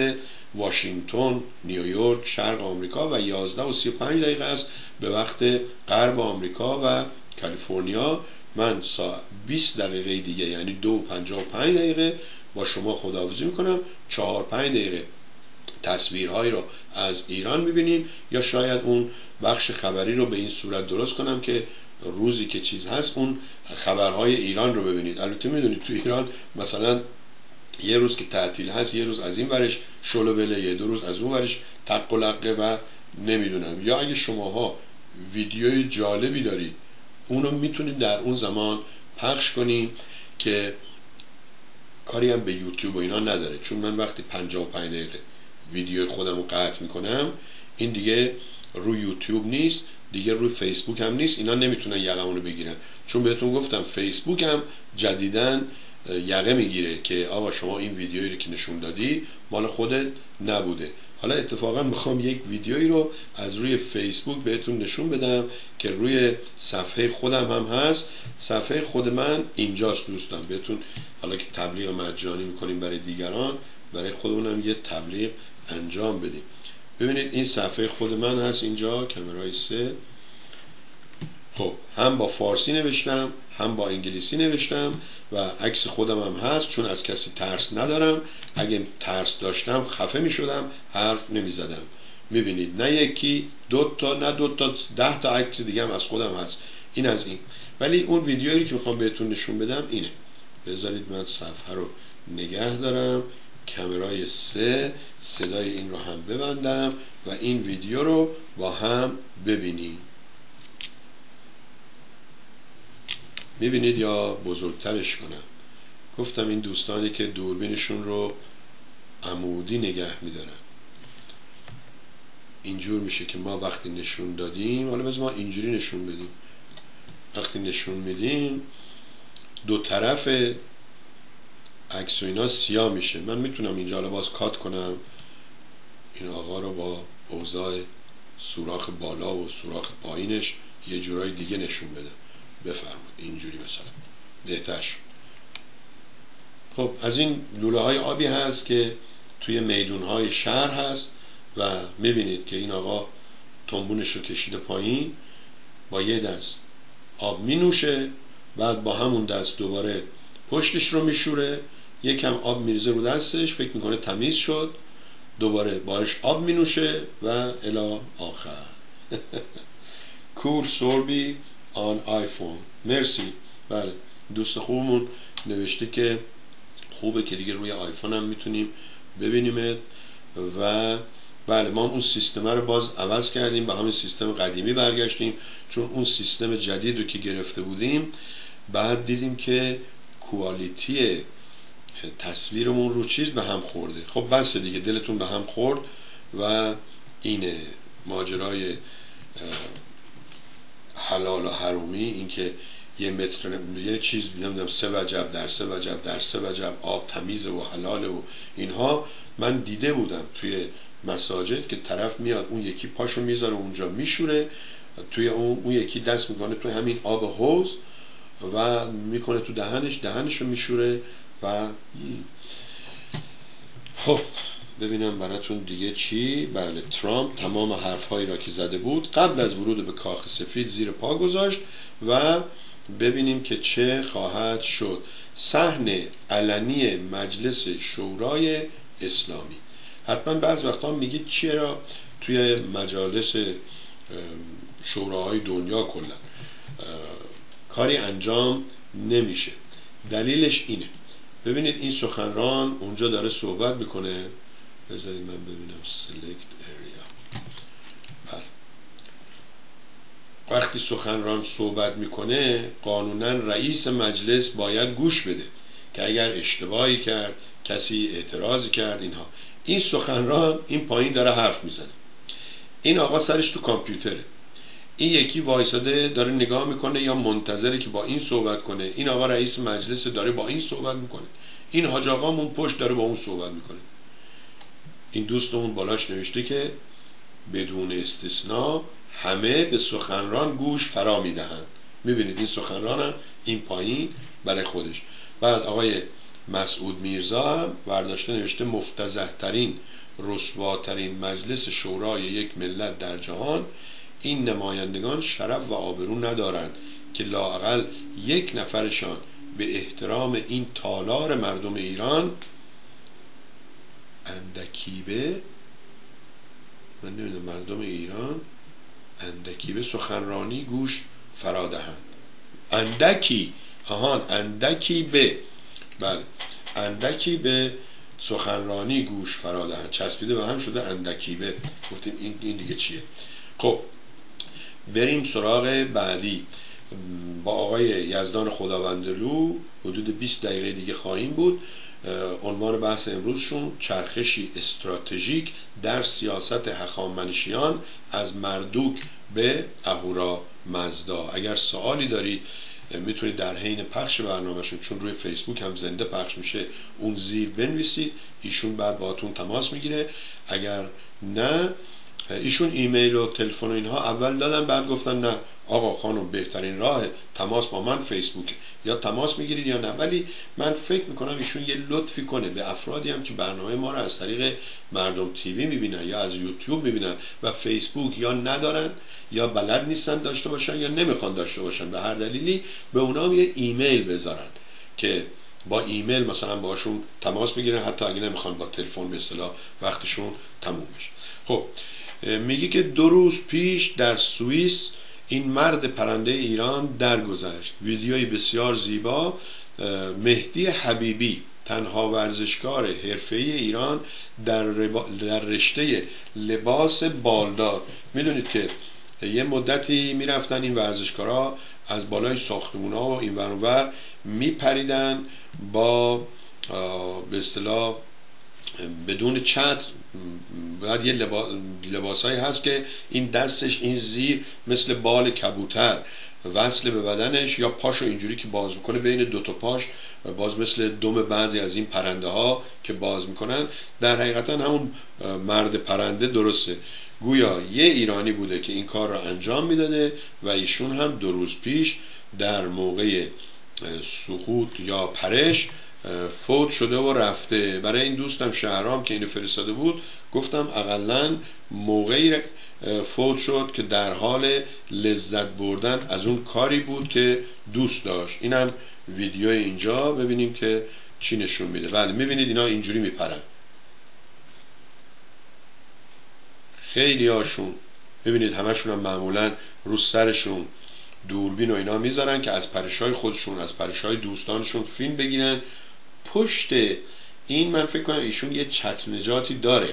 واشنگتن، نیویورک، شرق آمریکا و یازده و سی و پنج دقیقه است به وقت غرب آمریکا و کالیفرنیا. من ساعت بیست دقیقه دیگه یعنی دو و پنجاه و پنج دقیقه با شما خداحافظی میکنم. چهار پنج دقیقه تصویرهایی رو از ایران میبینیم، یا شاید اون بخش خبری رو به این صورت درست کنم که روزی که چیز هست اون خبرهای ایران رو ببینید. البته میدونید تو ایران مثلا یه روز که تعطیل هست یه روز از این ورش شلو بله، یه دو روز از اون ورش تق و لقه و نمیدونم. یا اگه شماها ویدیوی جالبی دارید اونو میتونید در اون زمان پخش کنیم که کاری هم به یوتیوب و اینا نداره، چون من وقتی پنجاه و پنج دقیقه ویدیو خودم رو قطع میکنم این دیگه روی یوتیوب نیست، دیگه روی فیسبوک هم نیست، اینا نمیتونن یقمونو بگیرن. چون بهتون گفتم فیسبوک هم جدیدن یقه میگیره که آقا شما این ویدیویی رو که نشون دادی مال خودت نبوده. حالا اتفاقا میخوام یک ویدیویی رو از روی فیسبوک بهتون نشون بدم که روی صفحه خودم هم هست. صفحه خود من اینجاست دوستان، بهتون حالا که تبلیغ مجانی میکنیم برای دیگران، برای خودمونم یه تبلیغ انجام بدیم. ببینید این صفحه خود من هست اینجا، کامرای سه. خب هم با فارسی نوشتم هم با انگلیسی نوشتم و عکس خودم هم هست، چون از کسی ترس ندارم. اگه ترس داشتم خفه می شدم، حرف نمی زدم. می بینید نه یکی دو تا نه دو تا ده تا عکس دیگه هم از خودم هست. این از این. ولی اون ویدیویی که میخوام بهتون نشون بدم اینه. بذارید من صفحه رو نگه دارم، کامرای سه، صدای این رو هم ببندم و این ویدیو رو با هم ببینیم. میبینید یا بزرگترش کنم؟ گفتم این دوستانی که دوربینشون رو عمودی نگه میدارن اینجور میشه که ما وقتی نشون دادیم، حالا بذار ما اینجوری نشون بدیم، وقتی نشون میدیم دو طرف عکس و اینا سیاه میشه. من میتونم اینجا حالا باز کات کنم این آقا رو با اوضاع سوراخ بالا و سوراخ پایینش یه جورای دیگه نشون بدم. بفرمایید اینجوری مثلا بهتر شد. خب از این لوله های آبی هست که توی میدون های شهر هست و میبینید که این آقا تنبونش رو کشیده پایین، با یه دست آب می نوشه، بعد با همون دست دوباره پشتش رو میشوره، یکم آب میریزه رو دستش، فکر میکنه تمیز شد، دوباره بارش آب می نوشه و الی آخر. کور سوربی آن آیفون. مرسی. بله دوست خوبمون نوشته که خوبه که دیگه روی آیفون هم میتونیم ببینیمت. و بله ما اون سیستم رو باز عوض کردیم، به همین سیستم قدیمی برگشتیم، چون اون سیستم جدید رو که گرفته بودیم بعد دیدیم که کوالیتی تصویرمون رو چیز به هم خورده. خب بس دیگه دلتون به هم خورد و این ماجرای حلال و حرومی، این که یه متر یه چیز نمیدونم سه وجب در سه وجب در سه وجب آب تمیزه و حلاله و اینها، من دیده بودم توی مساجد که طرف میاد اون یکی پاشو میذاره اونجا میشوره، توی اون اون یکی دست میکنه توی همین آب حوض و میکنه تو دهنش دهنشو میشوره. و خب ببینم براتون دیگه چی. بله ترامپ تمام حرفهایی را که زده بود قبل از ورود به کاخ سفید زیر پا گذاشت و ببینیم که چه خواهد شد. صحن علنی مجلس شورای اسلامی. حتما بعض وقتا میگید چرا توی مجالس شوراهای دنیا کلا کاری انجام نمیشه؟ دلیلش اینه. ببینید این سخنران اونجا داره صحبت میکنه، بذارید من ببینم select area. بله. وقتی سخنران صحبت میکنه قانونا رئیس مجلس باید گوش بده که اگر اشتباهی کرد، کسی اعتراضی کرد، اینها. این سخنران این پایین داره حرف میزنه، این آقا سرش تو کامپیوتره، این یکی وایساده داره نگاه میکنه یا منتظره که با این صحبت کنه، این آقا رئیس مجلس داره با این صحبت میکنه، این حاج آقامون پشت داره با اون صحبت میکنه. این دوستمون بالاش نوشته که بدون استثناء همه به سخنران گوش فرا میدهند. میبینید این سخنران هم این پایین برای خودش. بعد آقای مسعود میرزا هم برداشته نوشته مفتضح ترین رسواترین مجلس شورای یک ملت در جهان، این نمایندگان شرف و آبرو ندارند که لااقل یک نفرشان به احترام این تالار مردم ایران اندکیبه من نمیدونم مردم ایران اندکیبه سخنرانی گوش فرادهند. اندکی آهان اندکی به بله اندکی به سخنرانی گوش فرادهند، چسبیده به هم شده اندکیبه. گفتیم این این دیگه چیه؟ خب بریم سراغ بعدی. با آقای یزدان خداوندلو حدود بیست دقیقه دیگه خواهیم بود. عنوان بحث امروزشون چرخشی استراتژیک در سیاست هخامنشیان از مردوک به اهورا مزدا. اگر سوالی دارید میتونید در حین پخش برنامهشون، چون روی فیسبوک هم زنده پخش میشه، اون زیر بنویسید، ایشون بعد باهاتون تماس میگیره. اگر نه ایشون ایمیل و تلفن و اینها اول دادن، بعد گفتن نه آقا خانم بهترین راه تماس با من فیسبوک، یا تماس میگیرید یا نه. ولی من فکر میکنم ایشون یه لطفی کنه به افرادی هم که برنامه ما رو از طریق مردم تیوی میبینن یا از یوتیوب میبینن و فیسبوک یا ندارن یا بلد نیستن داشته باشن یا نمیخوان داشته باشن به هر دلیلی، به اونا یه ایمیل بذارن که با ایمیل مثلا باشون تماس بگیرن، حتی اگه نمیخوان با تلفن به اصطلاح وقتشون تموم بشه. خب میگه که دو روز پیش در سوئیس این مرد پرنده ایران درگذشت. ویدیوی بسیار زیبا. مهدی حبیبی، تنها ورزشکار حرفه‌ای ایران در, در رشته لباس بالدار. میدونید که یه مدتی میرفتن این ورزشکارا از بالای ساختمونا و این ور اون ور میپریدن با به اصطلاح بدون چتر. بعد یه لباس هایی هست که این دستش این زیر مثل بال کبوتر وصل به بدنش، یا پاشو اینجوری که باز میکنه بین دوتا پاش باز مثل دم بعضی از این پرنده ها که باز میکنن. در حقیقتا همون مرد پرنده درسته. گویا یه ایرانی بوده که این کار را انجام میداده و ایشون هم دو روز پیش در موقع سقوط یا پرش فوت شده و رفته. برای این دوستم شهرام که اینو فرستاده بود گفتم اقلن موقعی فوت شد که در حال لذت بردن از اون کاری بود که دوست داشت. اینم ویدیو اینجا ببینیم که چی نشون میده. بله میبینید اینا اینجوری میپرن، خیلی هاشون ببینید همشون هم معمولا رو سرشون دوربین و اینا میذارن که از پرشای خودشون از پرشای دوستانشون فیلم بگیرن. پشت این من فکر کنم ایشون یه چتر نجاتی داره.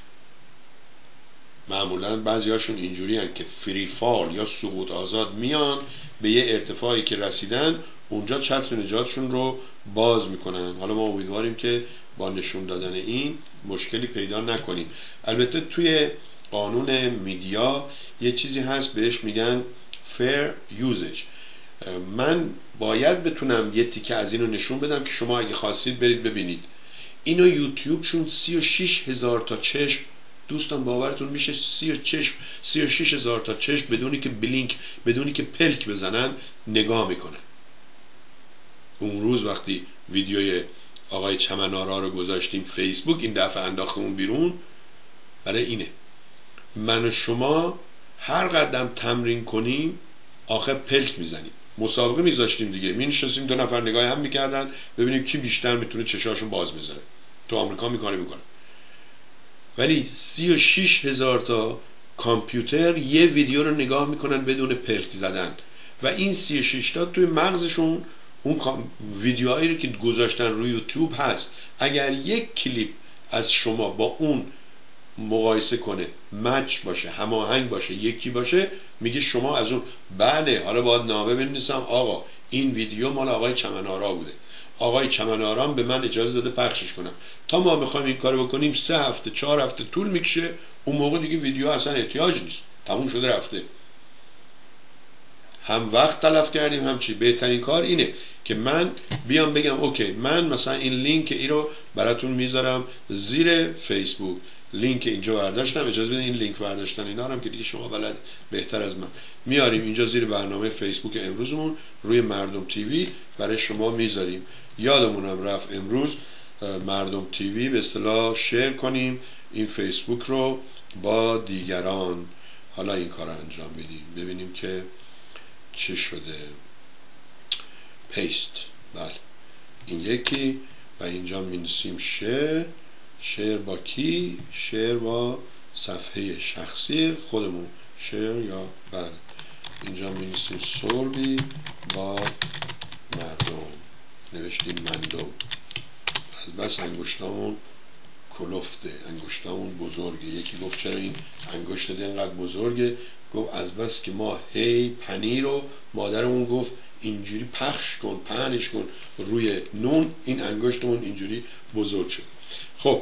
معمولا بعضی هاشون اینجوری هن که فری فال یا سقوط آزاد میان به یه ارتفاعی که رسیدن اونجا چتر نجاتشون رو باز میکنن. حالا ما امیدواریم که با نشون دادن این مشکلی پیدا نکنیم. البته توی قانون میدیا یه چیزی هست بهش میگن fair usage. من باید بتونم یه تیکه از اینو نشون بدم که شما اگه خواستید برید ببینید. اینو یوتیوبشون سی و شش هزار تا چشم، دوستان باورتون میشه سی و شش هزار تا چشم بدونی که بلینک بدونی که پلک بزنن نگاه میکنن. اون روز وقتی ویدیوی آقای چمنارا رو گذاشتیم فیسبوک، این دفعه انداختمون بیرون برای اینه. من و شما هر قدم تمرین کنیم آخر پلک میزنیم. مسابقه میذاشتیم دیگه، مینشستیم دو نفر نگاه هم میکردن ببینیم کی بیشتر میتونه چشاشون باز بذاره. تو آمریکا میکنه میکنه ولی سی و شش هزار تا کامپیوتر یه ویدیو رو نگاه میکنن بدون پلک زدن و این سی و شش تا توی مغزشون اون ویدیوهایی رو که گذاشتن روی یوتیوب هست. اگر یک کلیپ از شما با اون مقایسه کنه، مچ باشه، هماهنگ باشه، یکی باشه، میگه شما از اون. بله حالا باید نامه بنویسم آقا این ویدیو مال آقای چمنارا بوده، آقای چمنارام به من اجازه داده پخشش کنم. تا ما میخوایم این کارو بکنیم سه هفته چهار هفته طول میکشه. اون موقع دیگه ویدیو اصلا احتیاج نیست، تموم شده رفته. هم وقت تلف کردیم هم چی. بهترین کار اینه که من بیام بگم اوکی من مثلا این لینک ای رو براتون میذارم زیر فیسبوک، لینک اینجا برداشتم، اجازه بدین این لینک برداشتن اینا هم که دیگه شما بلد بهتر از من، میاریم اینجا زیر برنامه فیسبوک امروزمون روی مردم تیوی برای شما میذاریم. یادمونم رفت امروز مردم تیوی به اصطلاح شیر کنیم این فیسبوک رو با دیگران. حالا این کار رو انجام میدیم ببینیم که چه شده. پیست، بله این یکی و اینجا می‌نویسیم شیر. شیر با کی؟ شیر با صفحه شخصی خودمون، شیر یا بله اینجا می‌نویسیم سوربی با مردم، نوشتیم مندم. از بس انگشتامون کلفته، انگشتامون بزرگه. یکی گفت چرا این انگشت اینقدر بزرگه؟ گفت از بس که ما هی پنیر رو مادرمون گفت اینجوری پخش کن پهنش کن روی نون، این انگشتمون اینجوری بزرگ شد. خب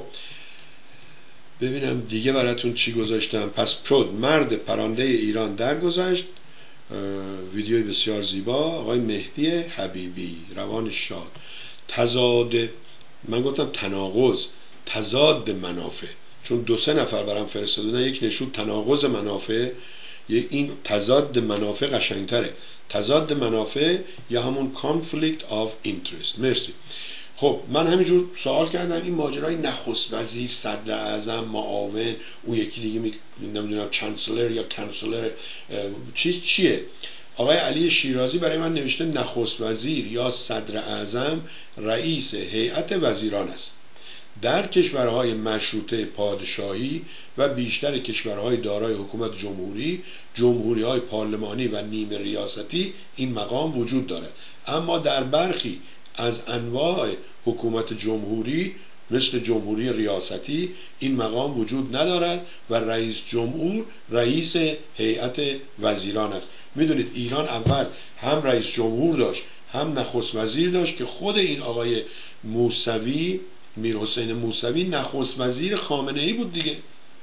ببینم دیگه براتون چی گذاشتم. پس پرود مرد پرنده ایران درگذشت، ویدیوی بسیار زیبا، آقای مهدی حبیبی، روان شاد. تضاد، من گفتم تناقض، تضاد منافع، چون دو سه نفر برام فرستادن، یک نشون تناقض منافع، یک این تضاد منافع قشنگتره. تضاد منافع یا همون conflict of interest. مرسی. خب من همینجور سوال کردم این ماجرای نخست وزیر، صدر اعظم، معاون، اون یکی دیگه می... نمیدونم چانسلر یا کانسلر چیز چیه؟ آقای علی شیرازی برای من نوشته نخست وزیر یا صدر اعظم رئیس هیئت وزیران است. در کشورهای مشروطه پادشاهی و بیشتر کشورهای دارای حکومت جمهوری، جمهوری‌های پارلمانی و نیمه ریاستی این مقام وجود دارد، اما در برخی از انواع حکومت جمهوری مثل جمهوری ریاستی این مقام وجود ندارد و رئیس جمهور رئیس هیئت وزیران است. میدونید ایران اول هم رئیس جمهور داشت هم نخست وزیر داشت که خود این آقای موسوی، میر حسین موسوی، نخست وزیر خامنه ای بود دیگه.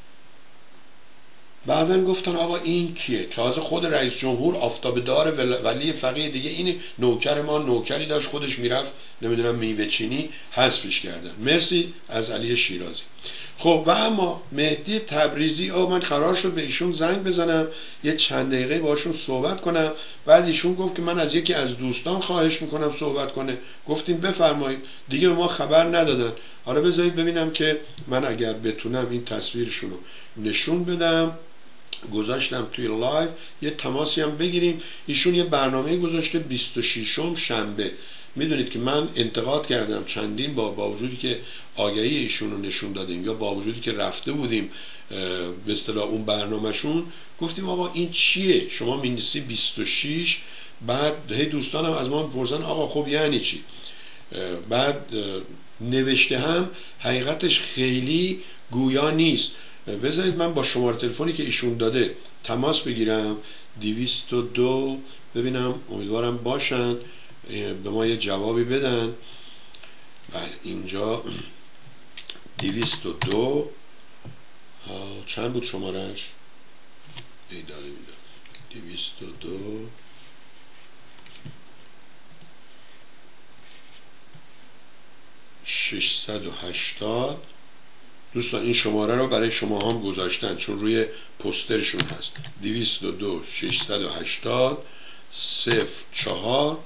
بعدن گفتن آقا این کیه؟ تازه خود رئیس جمهور آفتاب دار ولی فقیه دیگه، این نوکر ما نوکری داشت خودش میرفت نمیدونم میوه چینی، حذفش کردن. مرسی از علی شیرازی. خب و اما مهدی تبریزی، او من قرار شد به ایشون زنگ بزنم یه چند دقیقه باشون صحبت کنم، بعد ایشون گفت که من از یکی از دوستان خواهش میکنم صحبت کنه. گفتیم بفرمایید، دیگه به ما خبر ندادن. حالا بذارید ببینم که من اگر بتونم این تصویرشون رو نشون بدم. گذاشتم توی لایو یه تماسی هم بگیریم. ایشون یه برنامه گذاشته بیست و ششم شنبه. میدونید که من انتقاد کردم چندین با با وجودی که آگهی ایشون رو نشون دادیم یا با وجودی که رفته بودیم به اصطلاح اون برنامهشون، گفتیم آقا این چیه؟ شما می‌نویسی بیست و شش، بعد هی دوستانم از ما می‌پرسن آقا خب یعنی چی؟ بعد نوشته هم حقیقتش خیلی گویا نیست. بذارید من با شماره تلفنی که ایشون داده تماس بگیرم، دویست و دو، ببینم امیدوارم باشن به ما یه جوابی بدن. بله اینجا دویست و دو، چند بود شمارش؟ ایداره میدم دویست و دو ششصد و هشتاد. دوستان این شماره رو برای شما هم گذاشتن چون روی پوسترشون هست. دویست و دو ششصد و هشتاد صفر چهار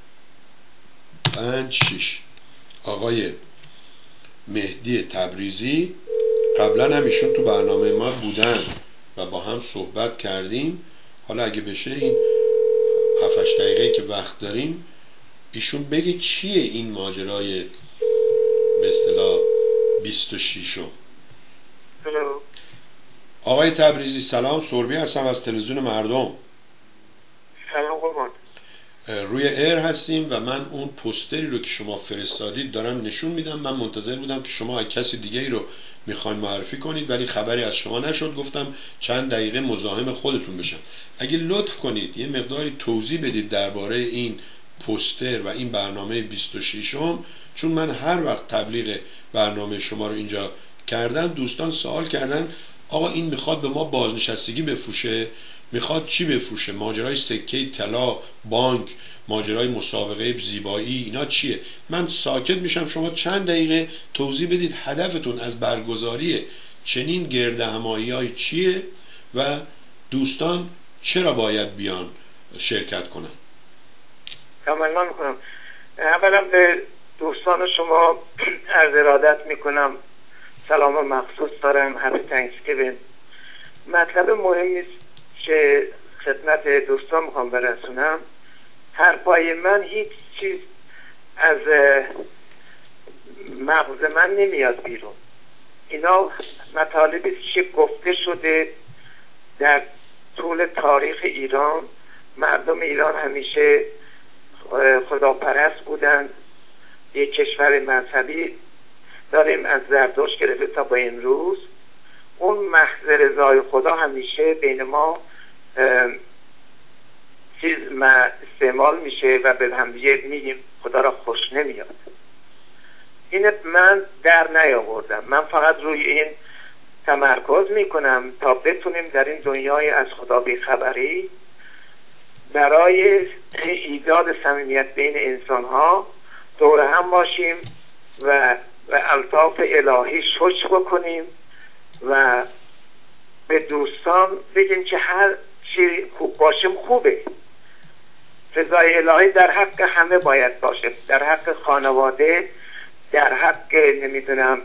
پنج شش. آقای مهدی تبریزی، قبلا هم ایشون تو برنامه ما بودن و با هم صحبت کردیم. حالا اگه بشه این هفت هشت دقیقه که وقت داریم ایشون بگه چیه این ماجرای به اصطلاح بیست و شش. آقای تبریزی سلام، سوربی هستم از تلویزیون مردم. سلام قربان. روی ایر هستیم و من اون پوستری رو که شما فرستادید دارم نشون میدم. من منتظر بودم که شما کسی دیگه ای رو میخواین معرفی کنید ولی خبری از شما نشد. گفتم چند دقیقه مزاحم خودتون بشم. اگه لطف کنید یه مقداری توضیح بدید درباره این پوستر و این برنامه بیست و شش م، چون من هر وقت تبلیغ برنامه شما رو اینجا کردم دوستان سوال کردن آقا این میخواد به ما بازنشستگی بفروشه، میخواد چی بفروشه؟ ماجرای سکه طلا، بانک، ماجرای مسابقه زیبایی، اینا چیه؟ من ساکت میشم، شما چند دقیقه توضیح بدید هدفتون از برگزاری چنین گرد همایی‌های چیه و دوستان چرا باید بیان شرکت کنن؟ تمنا میکنم. اولا به دوستان شما عرض ارادت میکنم، سلام مخصوص دارم، هپی تانکسگیوینگ. مطلب مهمی است که خدمت دوستان میخوام برسونم. حرفای من هیچ چیز از مغز من نمیاد بیرون. اینا مطالبی است که گفته شده در طول تاریخ ایران. مردم ایران همیشه خداپرست بودن، یک کشور مذهبی داریم از زرتشت گرفته تا با امروز. اون محض رضای خدا همیشه بین ما چیز استعمال میشه و به همدیگه میگیم خدا را خوش نمیاد. این من در نیاوردم، من فقط روی این تمرکز میکنم تا بتونیم در این دنیای از خدا بیخبری برای ایجاد صمیمیت بین انسان ها دور هم باشیم و و الطاف الهی شکر بکنیم و به دوستان بگیم که هر چی خوب باشیم خوبه. رضای الهی در حق همه باید باشه، در حق خانواده، در حق نمیدونم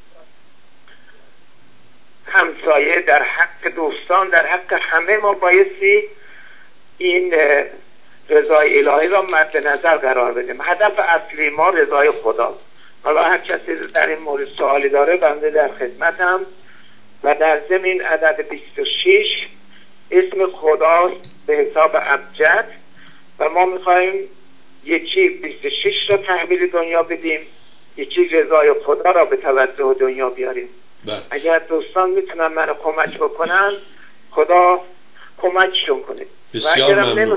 همسایه، در حق دوستان، در حق همه ما بایستی این رضای الهی را مد نظر قرار بدیم. هدف اصلی ما رضای خدا. حالا هر کسی در این مورد سوالی داره بنده در خدمتم. و در ضمن عدد بیست و شش اسم خداست به حساب ابجد و ما میخوایم یکی بیست و شش را تحویل دنیا بدیم، یکی رضای خدا را به توجه دنیا بیاریم. بله. اگر دوستان میتونن منو کمک بکنن خدا کمکشون کنه. بسیار ممنون.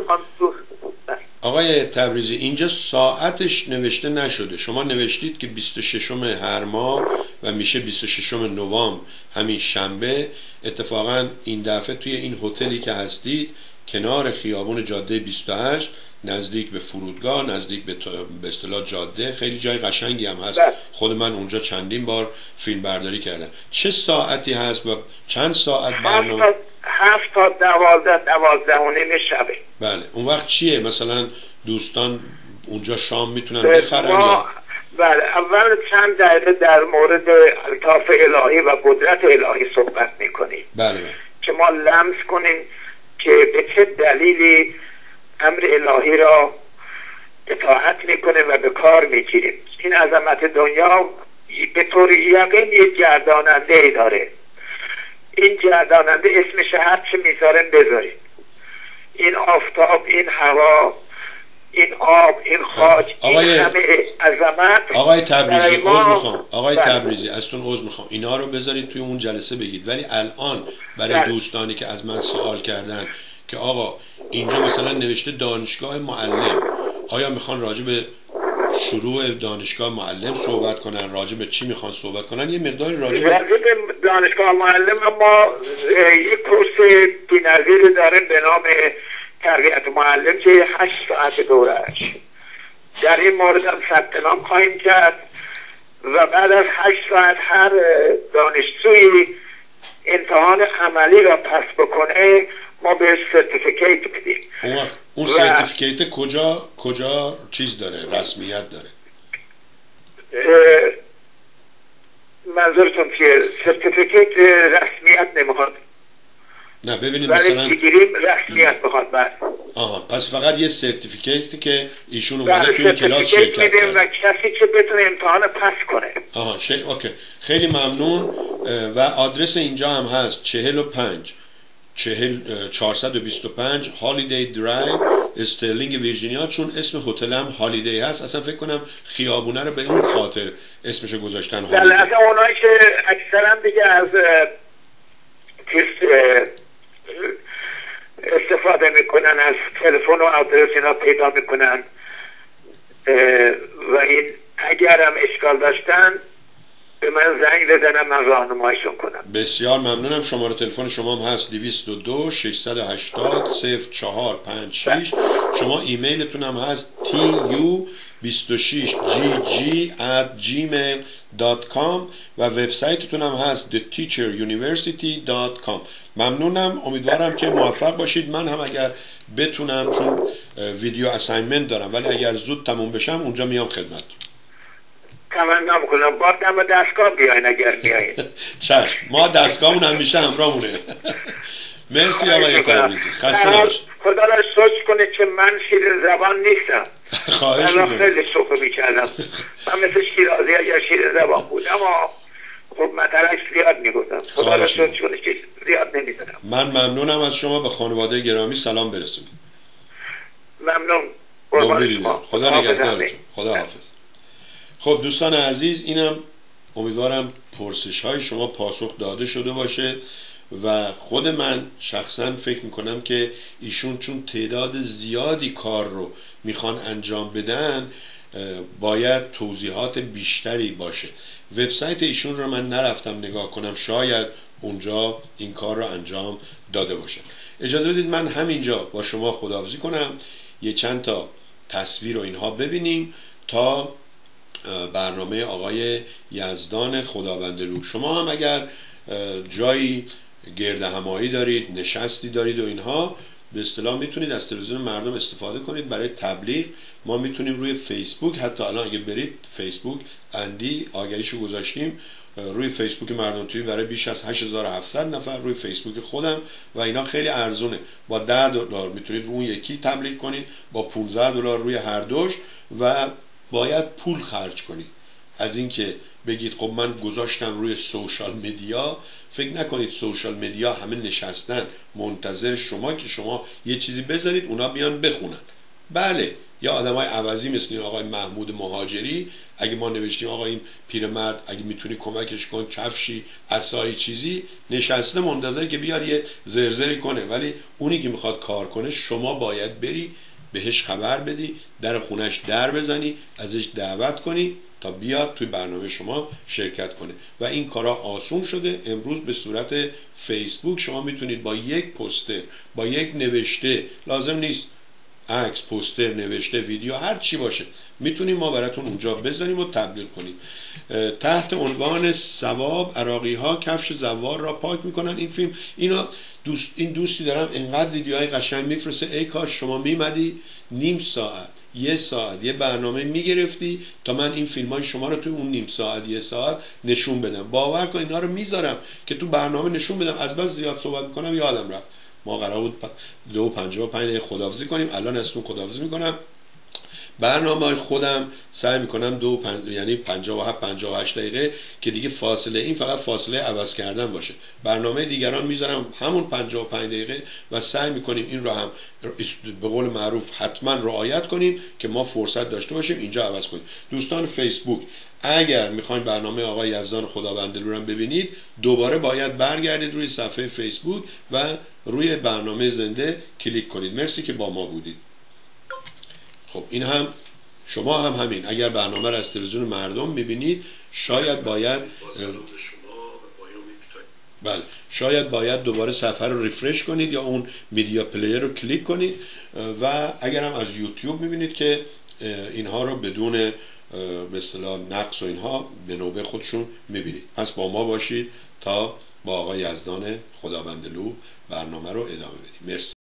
آقای تبریزی، اینجا ساعتش نوشته نشده. شما نوشتید که بیست و ششم هر ماه و میشه بیست و ششم نوامبر، همین شنبه. اتفاقا این دفعه توی این هتلی که هستید کنار خیابون جاده بیست و هشت نزدیک به فرودگاه، نزدیک به به اصطلاح جاده، خیلی جای قشنگی هم هست. خود من اونجا چندین بار فیلم برداری کردم. چه ساعتی هست و چند ساعت برنامه؟ هفت تا دوازده دوازده و نیم شبه. بله. اون وقت چیه؟ مثلا دوستان اونجا شام میتونن بخرن یا؟ بله. اول چند دقیقه در مورد الطاف الهی و قدرت الهی صحبت میکنیم. بله بله. که ما لمس کنیم که به چه دلیلی امر الهی را اطاعت میکنیم و به کار میگیریم. این عظمت دنیا به طور یقین یک گرداننده ای داره. این گرداننده اسمش هر چه میذارن بذارید. این آفتاب، این هوا، این آب، این خاک، آقای... این همه عظمت. آقای تبریزی ما... عذر میخوام. آقای بله. تبریزی ازتون عذر میخوام. اینا رو بذارید توی اون جلسه بگید. ولی الان برای بله. دوستانی که از من سوال کردن که آقا اینجا مثلا نوشته دانشگاه معلم، آیا میخوان راجع به شروع دانشگاه معلم صحبت کنن، راجع به چی میخوان صحبت کنن؟ یه مقداری راجع به دانشگاه معلم ما یک کورس بی‌نظیر داریم به نام تربیت معلم که هشت ساعت دورهش. در این مورد هم ثبت نام خواهیم کرد و بعد از هشت ساعت هر دانشجویی امتحان عملی را پس بکنه ما بهش سرتیفیکیت بدیم. اون, اون سرتیفیکیت کجا کجا چیز داره، رسمیت داره؟ منظورتون که سرتیفیکیت رسمیت نمیخواد؟ نه ببینید ولی مثلا بگیریم رسمیت بخواد. بس آها، پس فقط یه سرتیفیکیتی که ایشون اومده توی کلاس شرکت کرده و کسی که بتونه امتحان پس کنه. آها شی... اوکی. خیلی ممنون. و آدرس اینجا هم هست چهل و پنج چهل چهارصد و بیست و پنج هالیدی درایو استرلینگ ویرجینیا. چون اسم هتل هم هالیدی هست اصلا فکر کنم خیابونه رو به اون خاطر اسمشو گذاشتن هالیدی. بله. اصلا اونایی که اکثرا دیگه از استفاده میکنن از تلفن و آدرس اینا پیدا میکنن و این اگر هم اشکال داشتن به من زنگ بزنم من راهنماییشون کنم. بسیار ممنونم. شماره تلفن شما هم هست دویست و دو ششصد و هشتاد صفر چهار پنج شش. شما ایمیلتون هم هست تی یو بیست و شش جی جی ات جیمیل دات کام و وبسایتتون هم هست دی تیچر یونیورسیتی دات کام. ممنونم. امیدوارم که موفق باشید. من هم اگر بتونم، چون ویدیو اساینمنت دارم، ولی اگر زود تموم بشم اونجا میام خدمت. تمنا میکنم بار دم دستگاه بیاین اگر بیاین. چشم، ما دستگاهمون همیشه همراهمونه. مرسی آقای تبریزی، خسته نباشید. خدا را شکر کنه که من شیر زبان نیستم. خواهش میکنم. خیلی شوخی میکردم. من مثل شیرازی یا شیر زبان بود، اما خب مطلعش زیاد میگفتم. خدا را شکر کنه که زیاد نمیزنم. من ممنونم از شما، به خانواده گرامی سلام برسونید. ممنون. قربان شما. خدا نگهدارتون. خدا حافظ. خب دوستان عزیز، اینم امیدوارم پرسش های شما پاسخ داده شده باشه و خود من شخصا فکر میکنم که ایشون چون تعداد زیادی کار رو میخوان انجام بدن باید توضیحات بیشتری باشه. وبسایت ایشون رو من نرفتم نگاه کنم، شاید اونجا این کار رو انجام داده باشه. اجازه بدید من همینجا با شما خداحافظی کنم، یه چند تا تصویر رو اینها ببینیم تا برنامه آقای یزدان خداوندلو. شما هم اگر جایی گرد همایی دارید، نشستی دارید و اینها، به اصطلاح میتونید از تلویزیون مردم استفاده کنید برای تبلیغ. ما میتونیم روی فیسبوک، حتی الان اگه برید فیسبوک اندی آگهیشو گذاشتیم روی فیسبوک مردم توی برای بیش از هشت هزار و هفتصد نفر، روی فیسبوک خودم، و اینا خیلی ارزونه. با ده دلار میتونید روی اون یکی تبلیغ کنید، با پانزده دلار روی هر دوش، و باید پول خرج کنید. از اینکه بگید خب من گذاشتم روی سوشال مدیا، فکر نکنید سوشال مدیا همه نشستن منتظر شما که شما یه چیزی بذارید اونا بیان بخونن. بله، یا آدمای عوضی مثل آقای محمود مهاجری، اگه ما نوشتیم آقا این پیرمرد اگه میتونی کمکش کن، کفشی، عصایی، چیزی، نشسته منتظر که بیاد یه زرزری کنه. ولی اونی که میخواد کار کنه شما باید بری بهش خبر بدی، در خونش در بزنی، ازش دعوت کنی تا بیاد توی برنامه شما شرکت کنه. و این کارا آسون شده. امروز به صورت فیسبوک شما میتونید با یک پوستر، با یک نوشته، لازم نیست عکس، پوستر، نوشته، ویدیو، هر چی باشه، میتونیم ما براتون اونجا بذاریم و تبلیغ کنیم. تحت عنوان ثواب عراقی ها کفش زوار را پاک میکنن. این فیلم، اینا دوست، این دوستی دارم اینقدر ویدیوهای قشنگ میفرسته، ای کاش شما میمدی نیم ساعت، یه ساعت یه برنامه میگرفتی تا من این فیلم های شما رو توی اون نیم ساعت، یه ساعت نشون بدم. باور کن اینا رو میذارم که تو برنامه نشون بدم. از بس زیاد صحبت میکنم یادم رفت. ما قرار بود دو و پنجاه و پنج دقیقه خداحافظی کنیم، الان ازتون خداحافظی میکنم. برنامه خودم سعی میکنم دو پنج... یعنی پنجاه و هفت پنجاه و هشت دقیقه که دیگه فاصله، این فقط فاصله عوض کردن باشه. برنامه دیگران میذارم همون پنجاه و پنج دقیقه و سعی میکنیم این رو هم به قول معروف حتما رعایت کنیم که ما فرصت داشته باشیم اینجا عوض کنیم. دوستان فیسبوک، اگر میخواین برنامه آقای یزدان خداوندلو رو ببینید، دوباره باید برگردید روی صفحه فیسبوک و روی برنامه زنده کلیک کنید. مرسی که با ما بودید. خب این هم شما هم همین، اگر برنامه را از تلویزیون مردم میبینید، شاید باید بله شاید باید دوباره صفحه رو ریفرش کنید یا اون میدیا پلیر رو کلیک کنید. و اگر هم از یوتیوب میبینید که اینها رو بدون به اصطلاح نقص و اینها به نوبه خودشون میبینید. پس با ما باشید تا با آقای یزدان خداوندلو برنامه رو ادامه بدیم. مرسی.